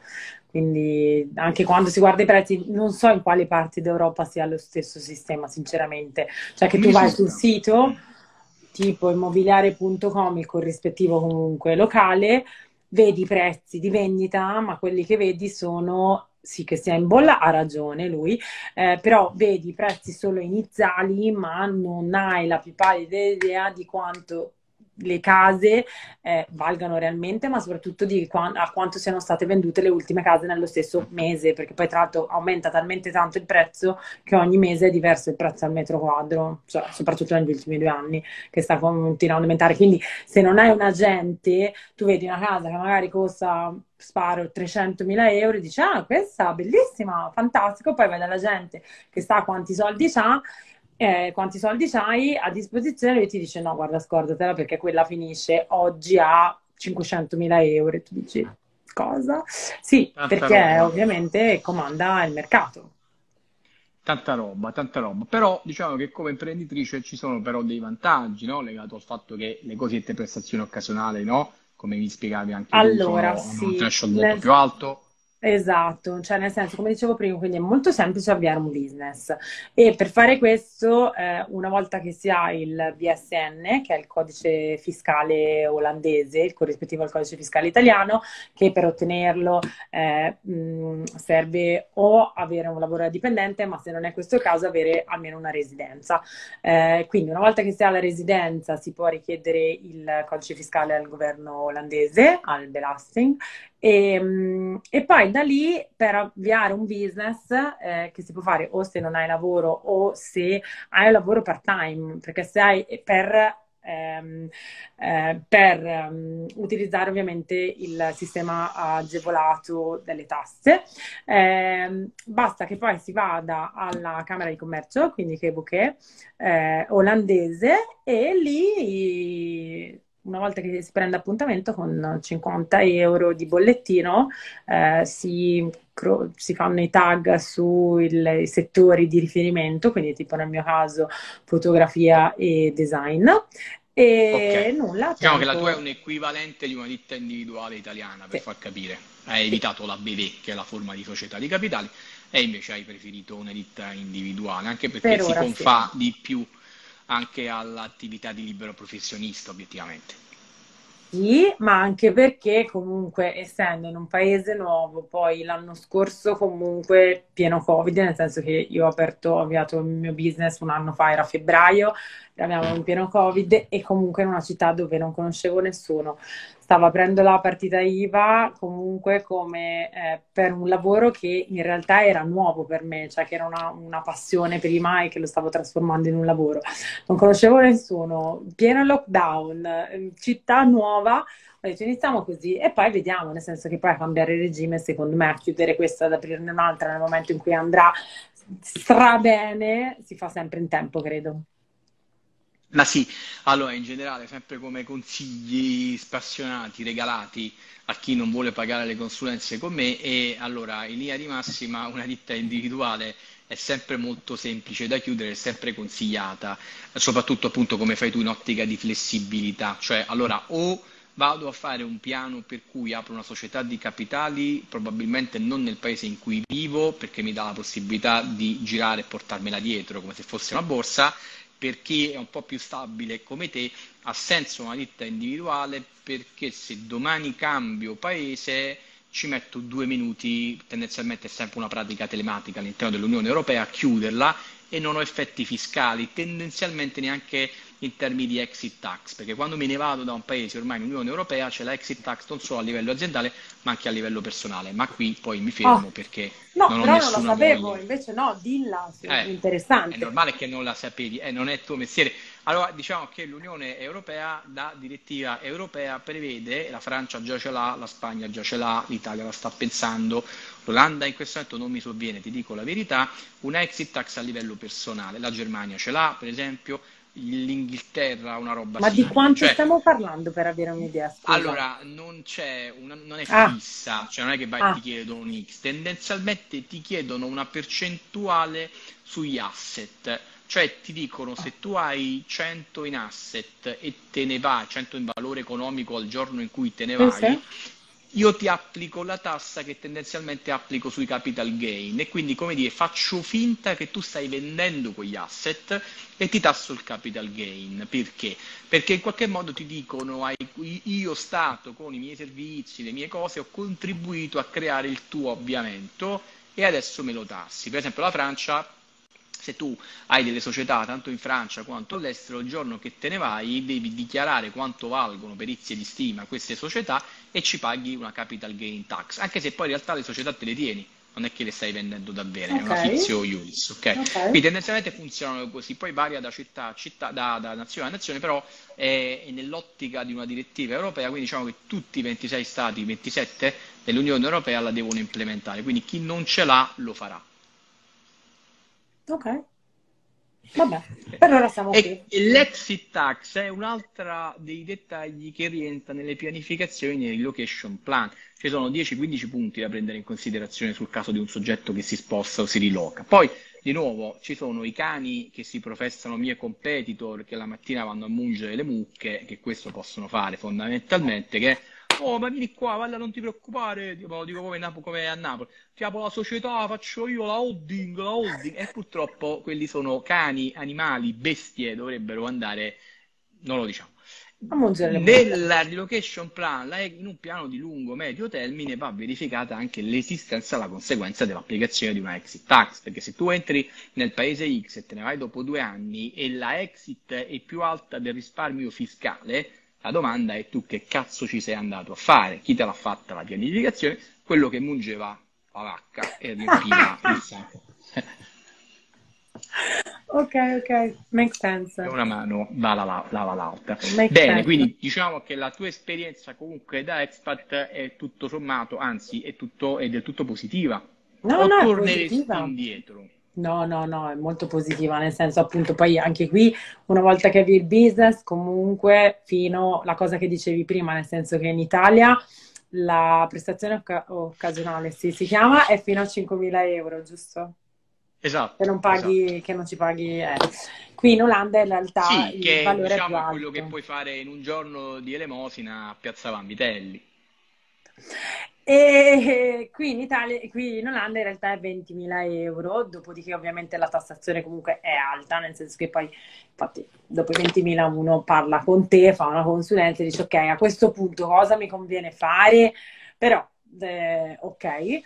Quindi anche quando si guarda i prezzi, non so in quali parti d'Europa sia lo stesso sistema, sinceramente. Cioè che non mi tu vai sul risulta. sito Mm. tipo immobiliare punto com, il corrispettivo comunque locale, vedi i prezzi di vendita, ma quelli che vedi sono, sì che sia in bolla, ha ragione lui, eh, però vedi i prezzi solo iniziali, ma non hai la più pallida idea di quanto le case eh, valgano realmente, ma soprattutto di qua- a quanto siano state vendute le ultime case nello stesso mese, perché poi tra l'altro aumenta talmente tanto il prezzo che ogni mese è diverso il prezzo al metro quadro, cioè, soprattutto negli ultimi due anni che sta continuando ad aumentare. Quindi se non hai un agente, tu vedi una casa che magari costa, sparo, trecentomila euro e dici, ah, questa bellissima, fantastico, poi vai dalla gente che sa quanti soldi c'ha, eh, quanti soldi c'hai a disposizione, e ti dice no, guarda, scordatela perché quella finisce oggi a cinquecentomila euro. E tu dici, cosa? Sì, Tanta perché roba. ovviamente comanda il mercato. Tanta roba, tanta roba. Però diciamo che come imprenditrice ci sono però dei vantaggi, no? Legato al fatto che le cosiddette prestazioni occasionali, no? Come mi spiegavi anche tu, Allora, sono, hanno un sì, threshold molto nel- più alto. esatto, cioè nel senso, come dicevo prima, quindi è molto semplice avviare un business e per fare questo, eh, una volta che si ha il B S N, che è il codice fiscale olandese, il corrispettivo al codice fiscale italiano, che per ottenerlo eh, mh, serve o avere un lavoro da dipendente, ma se non è questo il caso, avere almeno una residenza. Eh, quindi una volta che si ha la residenza si può richiedere il codice fiscale al governo olandese, al Belasting, e, mm, e poi da lì per avviare un business eh, che si può fare o se non hai lavoro o se hai un lavoro part-time, perché se hai per, ehm, eh, per ehm, utilizzare ovviamente il sistema agevolato delle tasse, ehm, basta che poi si vada alla Camera di Commercio, quindi che è eh, olandese, e lì una una volta che si prende appuntamento con cinquanta euro di bollettino, eh, si, cro- si fanno i tag sui settori di riferimento, quindi tipo nel mio caso fotografia e design, e Ok, nulla, diciamo che la tua è tempo. un equivalente di una ditta individuale italiana, per Sì, far capire. Hai sì, evitato la B V, che è la forma di società di capitali, e invece hai preferito una ditta individuale, anche perché per si ora sì. confà di più anche all'attività di libero professionista, obiettivamente. Sì, ma anche perché comunque essendo in un paese nuovo, poi l'anno scorso comunque pieno Covid, nel senso che io ho aperto, ho avviato il mio business un anno fa, era febbraio, eravamo in pieno Covid e comunque in una città dove non conoscevo nessuno. Stavo aprendo la partita I V A comunque come eh, per un lavoro che in realtà era nuovo per me, cioè che era una, una passione prima e che lo stavo trasformando in un lavoro. Non conoscevo nessuno, pieno lockdown, eh, città nuova, ho detto iniziamo così e poi vediamo, nel senso che poi a cambiare regime, secondo me, a chiudere questa ad aprirne un'altra nel momento in cui andrà stra bene, si fa sempre in tempo, credo. Ma sì, allora in generale, sempre come consigli spassionati, regalati a chi non vuole pagare le consulenze con me, e allora in linea di massima una ditta individuale è sempre molto semplice da chiudere, è sempre consigliata, soprattutto appunto come fai tu in ottica di flessibilità, cioè allora o vado a fare un piano per cui apro una società di capitali, probabilmente non nel paese in cui vivo, perché mi dà la possibilità di girare e portarmela dietro come se fosse una borsa, per chi è un po' più stabile come te, ha senso una ditta individuale perché se domani cambio paese ci metto due minuti, tendenzialmente è sempre una pratica telematica all'interno dell'Unione Europea, a chiuderla e non ho effetti fiscali, tendenzialmente neanche in termini di exit tax, perché quando me ne vado da un paese ormai in Unione Europea c'è la exit tax non solo a livello aziendale ma anche a livello personale, ma qui poi mi Oh, fermo perché no, non ho però non lo nessuna sapevo, voglia. invece no, dilla, su- Eh, è interessante. normale che non la sapevi, eh, non è tuo mestiere. Allora, diciamo che l'Unione Europea, da direttiva europea, prevede, la Francia già ce l'ha, la Spagna già ce l'ha, l'Italia la sta pensando, l'Olanda in questo momento non mi sovviene, ti dico la verità, una exit tax a livello personale. La Germania ce l'ha, per esempio, l'Inghilterra una roba Ma di simile. quanto Cioè, stiamo parlando per avere un'idea, scusa? allora, non c'è una- non è Ah, fissa, cioè non è che vai e ti ah, chiedono un X, tendenzialmente ti chiedono una percentuale sugli asset, cioè ti dicono se tu hai cento in asset e te ne vai, cento in valore economico al giorno in cui te ne sì, sì. vai, io ti applico la tassa che tendenzialmente applico sui capital gain e quindi, come dire, faccio finta che tu stai vendendo quegli asset e ti tasso il capital gain. Perché? Perché in qualche modo ti dicono hai- io Stato con i miei servizi, le mie cose, ho contribuito a creare il tuo avviamento e adesso me lo tassi. Per esempio la Francia, se tu hai delle società tanto in Francia quanto all'estero, il giorno che te ne vai devi dichiarare quanto valgono perizie di stima queste società e ci paghi una capital gain tax, anche se poi in realtà le società te le tieni, non è che le stai vendendo davvero, è Ok, una fizio iuris, ok? ok. Quindi tendenzialmente funzionano così, poi varia da città a città, da, da nazione a nazione, però è, è nell'ottica di una direttiva europea, quindi diciamo che tutti i ventisei stati, ventisette dell'Unione Europea la devono implementare, quindi chi non ce l'ha lo farà. Ok, vabbè, per ora siamo qui. E l'exit tax è un'altra dei dettagli che rientra nelle pianificazioni nei relocation plan. Ci sono dieci quindici punti da prendere in considerazione sul caso di un soggetto che si sposta o si riloca. Poi, di nuovo, ci sono i cani che si professano miei competitor, che la mattina vanno a mungere le mucche, che questo possono fare fondamentalmente, che oh, ma vieni qua, guarda, non ti preoccupare, tipo, dico come, Nap- come a Napoli, ti apro la società, faccio io la holding, la holding, e purtroppo quelli sono cani, animali, bestie, dovrebbero andare, non lo diciamo. A mungere le mucche. Nella relocation plan, la- in un piano di lungo medio termine, va verificata anche l'esistenza e la conseguenza dell'applicazione di una exit tax, perché se tu entri nel paese X e te ne vai dopo due anni e la exit è più alta del risparmio fiscale, la domanda è tu che cazzo ci sei andato a fare? Chi te l'ha fatta la pianificazione? Quello che mungeva la vacca e riempiva il sacco. Ok, ok, makes sense. E una mano lava la- lava l'altra. Makes Bene, sense. quindi diciamo che la tua esperienza comunque da expat è tutto sommato, anzi è, tutto, è del tutto positiva. No, O no, è torneresti positiva. indietro? No, no, no, è molto positiva, nel senso appunto poi anche qui una volta che avvi il business, comunque fino la cosa che dicevi prima, nel senso che in Italia la prestazione occa- occasionale, sì, si chiama, è fino a cinquemila euro, giusto? Che Esatto, non esatto. paghi, che non ci paghi. eh. Qui in Olanda in realtà Sì, il che valore è più diciamo è quello che alto. puoi fare in un giorno di elemosina a Piazza Vanvitelli. E qui in Italia, qui in Olanda in realtà è ventimila euro, dopodiché ovviamente la tassazione comunque è alta, nel senso che poi, infatti, dopo i ventimila uno parla con te, fa una consulenza e dice ok, a questo punto cosa mi conviene fare? Però, eh, ok.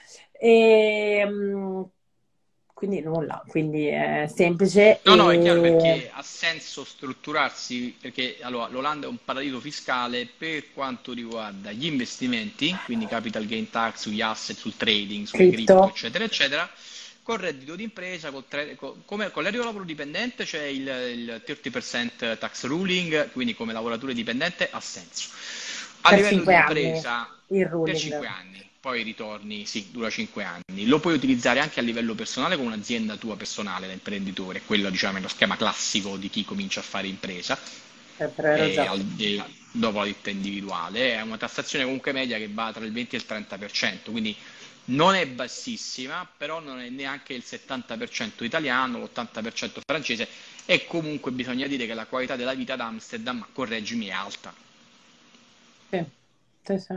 E, mm, quindi nulla, quindi è semplice No, no, è chiaro e perché ha senso strutturarsi, perché allora, l'Olanda è un paradiso fiscale per quanto riguarda gli investimenti, quindi capital gain tax sugli asset, sul trading, sulle cripto, cripto. eccetera, eccetera, col reddito d'impresa, col tre- co- come, con l'area lavoro dipendente c'è il, il trenta per cento tax ruling, quindi come lavoratore dipendente ha senso. A Per livello di cinque anni impresa, il per ruling. cinque anni, poi ritorni, sì, dura cinque anni. Lo puoi utilizzare anche a livello personale con un'azienda tua personale da imprenditore, quello diciamo è lo schema classico di chi comincia a fare impresa, Eh, però ero e già. al- e dopo la ditta individuale. È una tassazione comunque media che va tra il venti e il trenta per cento, quindi non è bassissima, però non è neanche il settanta per cento italiano, l'ottanta per cento francese, e comunque bisogna dire che la qualità della vita ad Amsterdam, correggimi, è alta. Sì, sì, sì.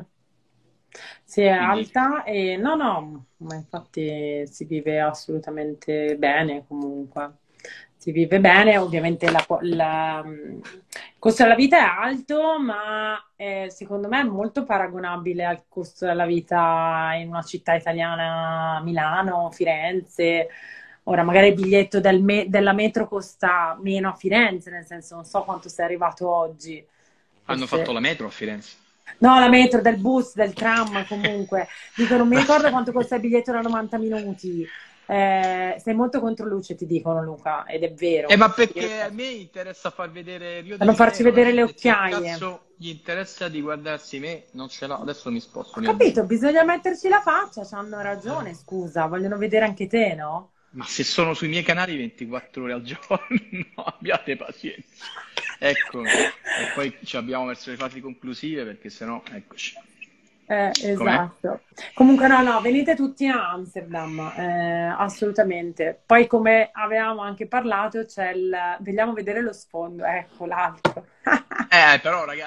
Sì, è Quindi alta e no, no, ma infatti si vive assolutamente bene comunque. Si vive bene, ovviamente la, la- il costo della vita è alto, ma eh, secondo me è molto paragonabile al costo della vita in una città italiana, Milano, Firenze. Ora, magari il biglietto del me- della metro costa meno a Firenze, nel senso non so quanto sei arrivato oggi, hanno fatto forse. la metro a Firenze. No, la metro, del bus, del tram, comunque. Dico, non mi ricordo quanto costa il biglietto da novanta minuti. Eh, sei molto contro luce, ti dicono, Luca, ed è Eh, vero. ma Io- perché a me interessa far vedere Rio Per de non farci Janeiro, la vedere le gente che occhiaie. cazzo gli interessa di guardarsi me? Non ce l'ho, adesso mi sposto, Ho mi capito, avvicino. bisogna metterci la faccia, hanno ragione, scusa, vogliono vedere anche te, no? Ma se sono sui miei canali ventiquattro ore al giorno, abbiate pazienza. Eccomi. E poi ci abbiamo verso le fasi conclusive perché sennò, eccoci. Eh, Com'è? esatto. Comunque no, no, venite tutti a Amsterdam, eh, assolutamente. Poi come avevamo anche parlato, c'è il... Vogliamo vedere lo sfondo, ecco l'altro. Eh, però, raga,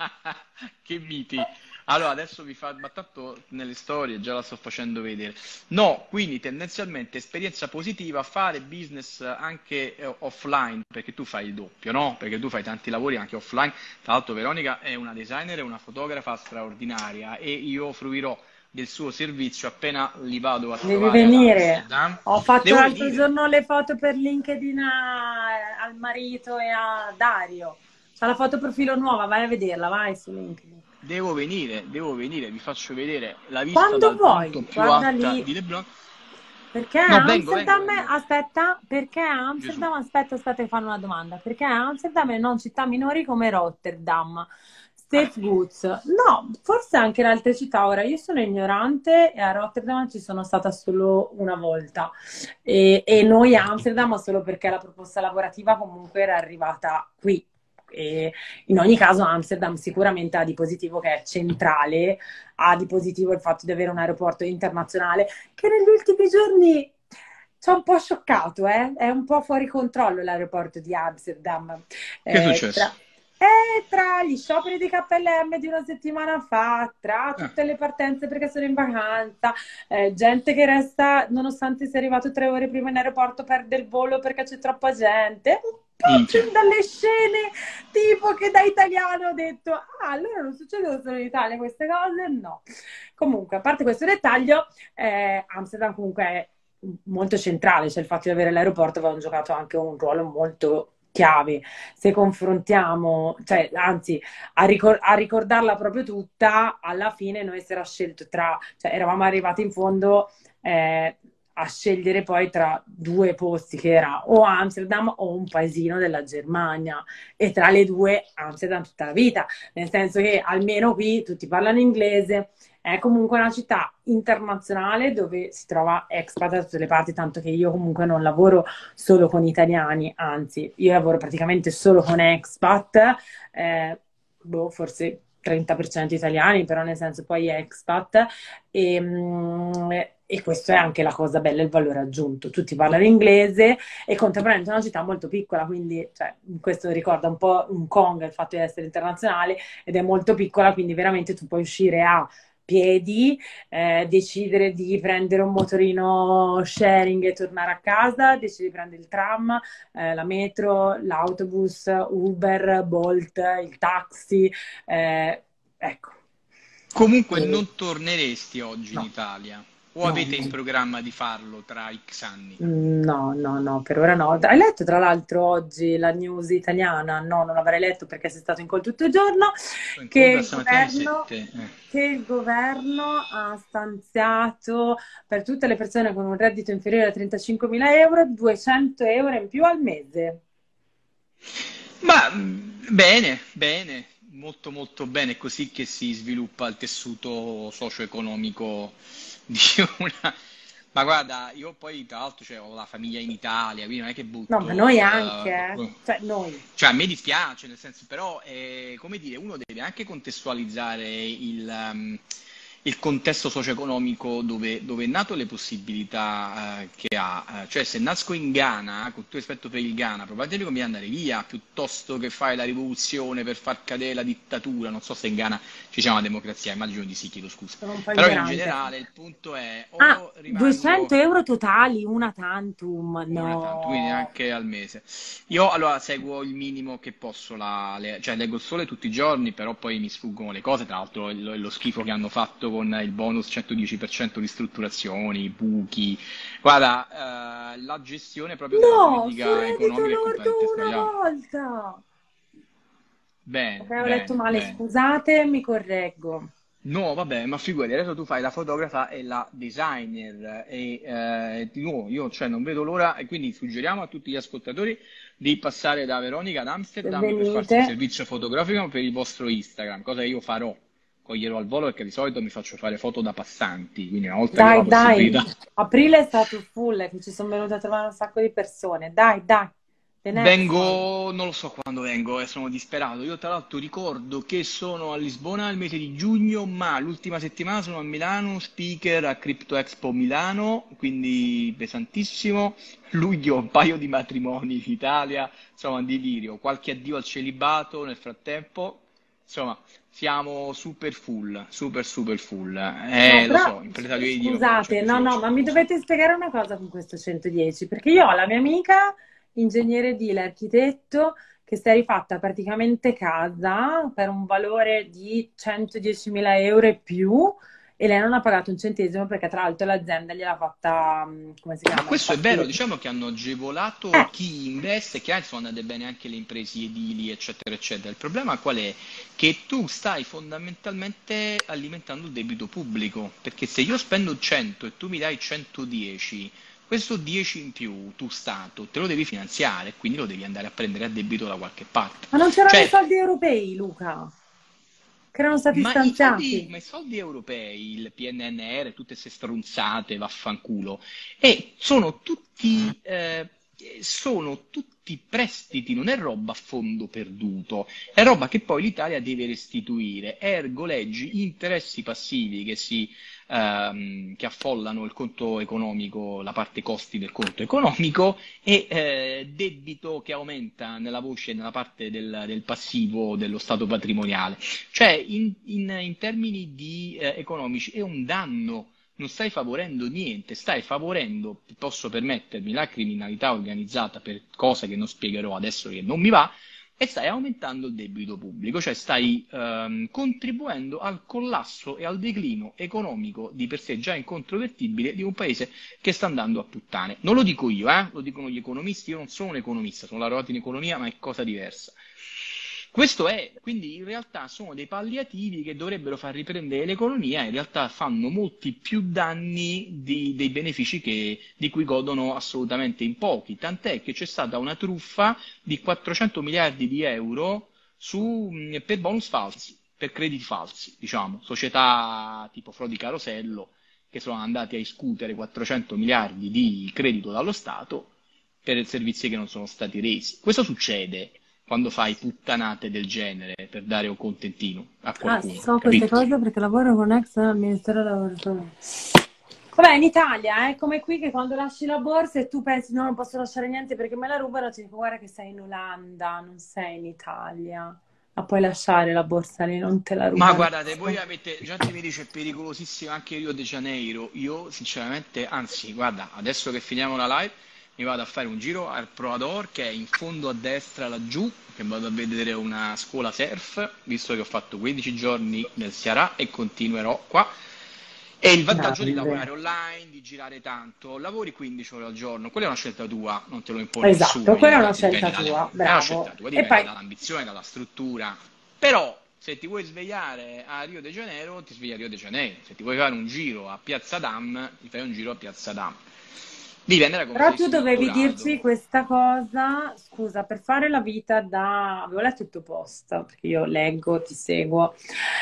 che miti. Allora, adesso vi fa, ma tanto nelle storie già la sto facendo vedere. No, quindi tendenzialmente esperienza positiva, fare business anche eh, offline, perché tu fai il doppio, no? Perché tu fai tanti lavori anche offline. Tra l'altro Veronica è una designer e una fotografa straordinaria e io fruirò del suo servizio appena li vado a Devi trovare ad venire. Amsterdam. Ho fatto Devo l'altro venire. giorno le foto per LinkedIn a- al marito e a Dario. C'ha la foto profilo nuova, vai a vederla, vai su LinkedIn. Devo venire, devo venire, vi faccio vedere la vista Quando dal punto vuoi, più guarda alta lì. di Leblon. Perché No, vengo, vengo, Amsterdam, vengo. aspetta, perché Gesù. Amsterdam, aspetta, aspetta che fanno una domanda. Perché Amsterdam e non città minori come Rotterdam? Ah, Safe Goods. No, forse anche in altre città. Ora, io sono ignorante e a Rotterdam ci sono stata solo una volta. E, e noi a Amsterdam solo perché la proposta lavorativa comunque era arrivata qui. E in ogni caso Amsterdam sicuramente ha di positivo che è centrale, ha di positivo il fatto di avere un aeroporto internazionale che negli ultimi giorni ci ha un po' scioccato, eh? È un po' fuori controllo l'aeroporto di Amsterdam. che è Eh, successo? tra, eh, tra gli scioperi di K L M di una settimana fa, tra Ah, tutte le partenze perché sono in vacanza, eh, gente che resta, nonostante sia arrivato tre ore prima in aeroporto, perde il volo perché c'è troppa gente. Un po' minchia. fin dalle scene, tipo che da italiano ho detto, ah, allora non succedono solo in Italia queste cose? No. Comunque, a parte questo dettaglio, eh, Amsterdam comunque è molto centrale, cioè il fatto di avere l'aeroporto aveva giocato anche un ruolo molto chiave. Se confrontiamo, cioè, anzi, a, ricor- a ricordarla proprio tutta, alla fine noi si era scelto tra, cioè eravamo arrivati in fondo, eh, a scegliere poi tra due posti che era o Amsterdam o un paesino della Germania, e tra le due Amsterdam tutta la vita, nel senso che almeno qui tutti parlano inglese, è comunque una città internazionale dove si trova expat da tutte le parti, tanto che io comunque non lavoro solo con italiani, anzi io lavoro praticamente solo con expat, eh, boh, forse trenta per cento italiani, però nel senso poi expat, e, mm, e questo è anche la cosa bella, il valore aggiunto. Tutti parlano inglese e contemporaneamente è una città molto piccola, quindi cioè, questo ricorda un po' Hong Kong, il fatto di essere internazionale, ed è molto piccola, quindi veramente tu puoi uscire a piedi, eh, decidere di prendere un motorino sharing e tornare a casa, decidere di prendere il tram, eh, la metro, l'autobus, Uber, Bolt, il taxi, eh, ecco. Comunque E- non torneresti oggi in no, Italia? O no, avete in programma di farlo tra X anni? no, no, no, per ora no. Hai letto tra l'altro oggi la news italiana? No, non l'avrei letto perché sei stato in call tutto il giorno, Sono in che coda il stamattina alle governo, sette. eh. che il governo ha stanziato per tutte le persone con un reddito inferiore a trentacinquemila euro duecento euro in più al mese. Ma mh, bene, bene, molto molto bene, è così che si sviluppa il tessuto socio-economico di una... Ma guarda, io poi tra l'altro cioè, ho la famiglia in Italia, quindi non è che No, ma noi butto... anche, eh. eh, Cioè noi. Cioè a me dispiace, nel senso, però, eh, come dire, uno deve anche contestualizzare il, um, il contesto socio-economico dove, dove è nato, le possibilità eh, che ha. Eh, Cioè, se nasco in Ghana, con tutto rispetto per il Ghana, probabilmente conviene andare via, piuttosto che fare la rivoluzione per far cadere la dittatura. Non so se in Ghana ci sia una democrazia, immagino di sì, chiedo scusa. Sono un po' Però in ignorante. generale il punto è Ah, o duecento rimango... euro totali, una tantum. Una tanto, quindi No. neanche al mese. Io allora seguo il minimo che posso, la- le- cioè leggo il sole tutti i giorni, però poi mi sfuggono le cose, tra l'altro è lo, è lo schifo che hanno fatto con il bonus centodieci per cento ristrutturazioni, buchi. Guarda, eh, la gestione proprio della No, sul politica reddito economica è lordo completamente una sbagliata. volta. Ok, Bene, ho letto bene, male, bene. scusate, mi correggo. No, vabbè, ma figurati, adesso tu fai la fotografa e la designer e eh, di nuovo io cioè, non vedo l'ora e quindi suggeriamo a tutti gli ascoltatori di passare da Veronica ad Se Amsterdam per farsi venite, un servizio fotografico per il vostro Instagram, cosa che io farò, coglierò al volo perché di solito mi faccio fare foto da passanti, quindi una volta che ho la dai, dai. possibilità. Aprile è stato full, che ci sono venute a trovare un sacco di persone. Dai, dai, the next one. Vengo, non lo so quando vengo e sono disperato. Io tra l'altro ricordo che sono a Lisbona nel mese di giugno, ma l'ultima settimana sono a Milano, speaker a Crypto Expo Milano, quindi pesantissimo. Luglio un paio di matrimoni in Italia, insomma un delirio. Qualche addio al celibato nel frattempo. Insomma, siamo super full, super super full. No, Eh, lo però so, imprenditore di Dio non c'è scusate, no, così, no, c'è ma mi così. dovete spiegare una cosa con questo centodieci, perché io ho la mia amica, ingegnere edile, architetto, che si è rifatta praticamente casa per un valore di centodiecimila euro e più, e lei non ha pagato un centesimo perché tra l'altro l'azienda gliel'ha fatta, mm, come si Ma chiama? questo è vero, Infatti, diciamo che hanno agevolato eh, chi investe, chiaramente sono andate bene anche le imprese edili, eccetera, eccetera. Il problema qual è? Che tu stai fondamentalmente alimentando il debito pubblico, perché se io spendo cento e tu mi dai centodieci, questo dieci in più, tu Stato, te lo devi finanziare, quindi lo devi andare a prendere a debito da qualche parte. ma non c'erano i Cioè, soldi europei, Luca, che erano stati ma i soldi, stanziati. ma i soldi europei, il P N N R, tutte queste stronzate, vaffanculo, e sono tutti, eh, sono tutti prestiti, non è roba a fondo perduto, è roba che poi l'Italia deve restituire. Ergo leggi interessi passivi che si ehm, che affollano il conto economico, la parte costi del conto economico, e eh, debito che aumenta nella voce, nella parte del, del passivo dello stato patrimoniale. Cioè, in, in- in termini di, eh, economici è un danno. Non stai favorendo niente, stai favorendo, posso permettermi, la criminalità organizzata per cose che non spiegherò adesso che non mi va, e stai aumentando il debito pubblico, cioè stai ehm, contribuendo al collasso e al declino economico di per sé già incontrovertibile di un paese che sta andando a puttane. Non lo dico io, eh, lo dicono gli economisti, io non sono un economista, sono laureato in economia, ma è cosa diversa. Questo è, quindi in realtà sono dei palliativi che dovrebbero far riprendere l'economia, in realtà fanno molti più danni di- dei benefici che- di cui godono assolutamente in pochi, tant'è che c'è stata una truffa di quattrocento miliardi di euro su, mh, per bonus falsi, per crediti falsi, diciamo, società tipo Frodi Carosello che sono andati a iscutere quattrocento miliardi di credito dallo Stato per servizi che non sono stati resi. Questo succede quando fai puttanate del genere per dare un contentino a Ah, qualcuno, so queste capito? cose perché lavoro con ex al Ministero del Lavoro. Vabbè, in Italia è come qui che quando lasci la borsa e tu pensi no, non posso lasciare niente perché me la rubano, ti dico guarda che sei in Olanda, non sei in Italia. La puoi lasciare la borsa lì, non te la Ma rubano. guardate, voi avete, gente mi dice è pericolosissimo anche Rio de Janeiro. Io sinceramente, anzi, guarda, adesso che finiamo la live, mi vado a fare un giro al Proador che è in fondo a destra laggiù, che vado a vedere una scuola surf, visto che ho fatto quindici giorni nel Ceará e continuerò qua. E il vantaggio di lavorare Grande. online, di girare tanto, lavori quindici ore al giorno, quella è una scelta tua, non te lo impone nessuno, Esatto, quella è una ovviamente, scelta dipende dalle- tua, è una scelta bravo. tua, E dipende poi, dall'ambizione, dalla struttura. Però se ti vuoi svegliare a Rio de Janeiro, ti svegli a Rio de Janeiro. Se ti vuoi fare un giro a Piazza Dam, ti fai un giro a Piazza Dam. Dipende da come però sei tu dovevi dirci strutturato. questa cosa, scusa, per fare la vita da... Avevo letto il tuo post, perché io leggo, ti seguo,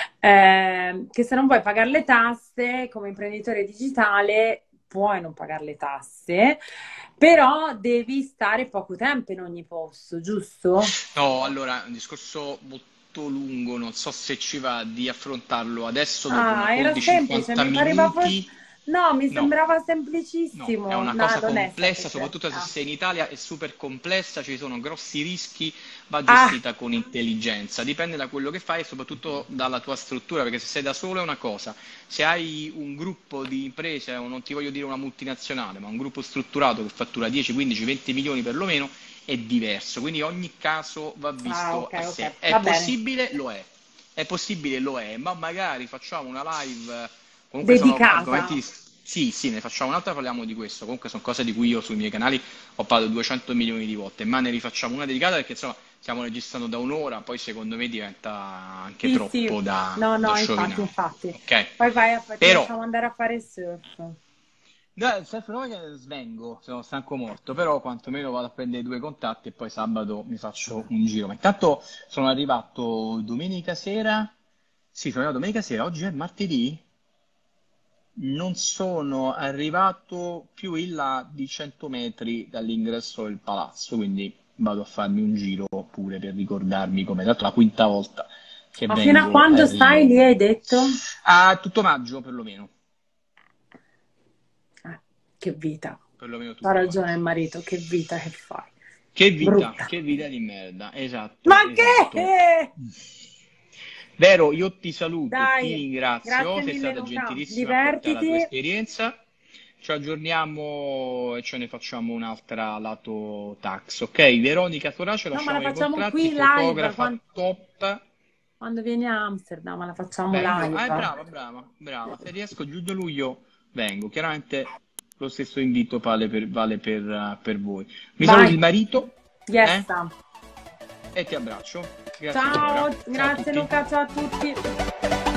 ehm, che se non vuoi pagare le tasse come imprenditore digitale, puoi non pagare le tasse, però devi stare poco tempo in ogni posto, giusto? No, allora, è un discorso molto lungo, non so se ci va di affrontarlo adesso dopo una Ah, call era di semplice, cinquanta mi pareva fosse... minuti. No, mi No. sembrava No, è semplicissimo. una No, cosa non è complessa, semplice. soprattutto se Ah. sei in Italia, è super complessa, ci sono grossi rischi, va Ah, gestita con intelligenza, dipende da quello che fai e soprattutto dalla tua struttura, perché se sei da solo è una cosa, se hai un gruppo di imprese, o non ti voglio dire una multinazionale, ma un gruppo strutturato che fattura dieci, quindici, venti milioni perlomeno, è diverso, quindi ogni caso va ah, visto ok, a ok, sé. È va bene. possibile? Lo è. È possibile? Lo è, ma magari facciamo una live, comunque sono Dedicata. argomenti... Sì, sì, ne facciamo un'altra, parliamo di questo. Comunque sono cose di cui io sui miei canali ho parlato duecento milioni di volte, ma ne rifacciamo una dedicata perché insomma stiamo registrando da un'ora, poi secondo me diventa anche Sì, troppo sì. da, No, da no, infatti, sciorinare. infatti. Ok? Poi vai a fa- ti Però, lasciamo andare a fare surf. dai, self no che svengo, sono stanco morto, però quantomeno vado a prendere due contatti e poi sabato mi faccio un giro. Ma intanto sono arrivato domenica sera, sì, sono arrivato domenica sera, oggi è martedì? Non sono arrivato più in là di cento metri dall'ingresso del palazzo, quindi vado a farmi un giro pure per ricordarmi come, dato la quinta volta che Ma fino a vengo quando a stai lì, Rio. hai detto? A tutto maggio, perlomeno, Ah, che vita. perlomeno Ha tutto ragione il maggio. marito, che vita che fai. Che vita, Brutta. che vita di merda, esatto, Ma esatto. che? Vero, io ti saluto, ti Dai, ringrazio, grazie sei mille stata Luca. gentilissima a portare la tua Divertiti. esperienza. Ci aggiorniamo e ce ne facciamo un'altra lato tax, ok? Veronica Torace, No, ma la lasciamo i facciamo contratti, qui live fotografa quan- top. quando vieni a Amsterdam, la facciamo Vengo, live. ah, brava, brava, brava. Se riesco giugno-luglio vengo. Chiaramente lo stesso invito vale per, vale per, eh, per voi. Mi saluti Vai. il marito, Yes. eh? E ti abbraccio. Grazie Ciao, ancora. Ciao a grazie tutti. Luca, ciao a tutti.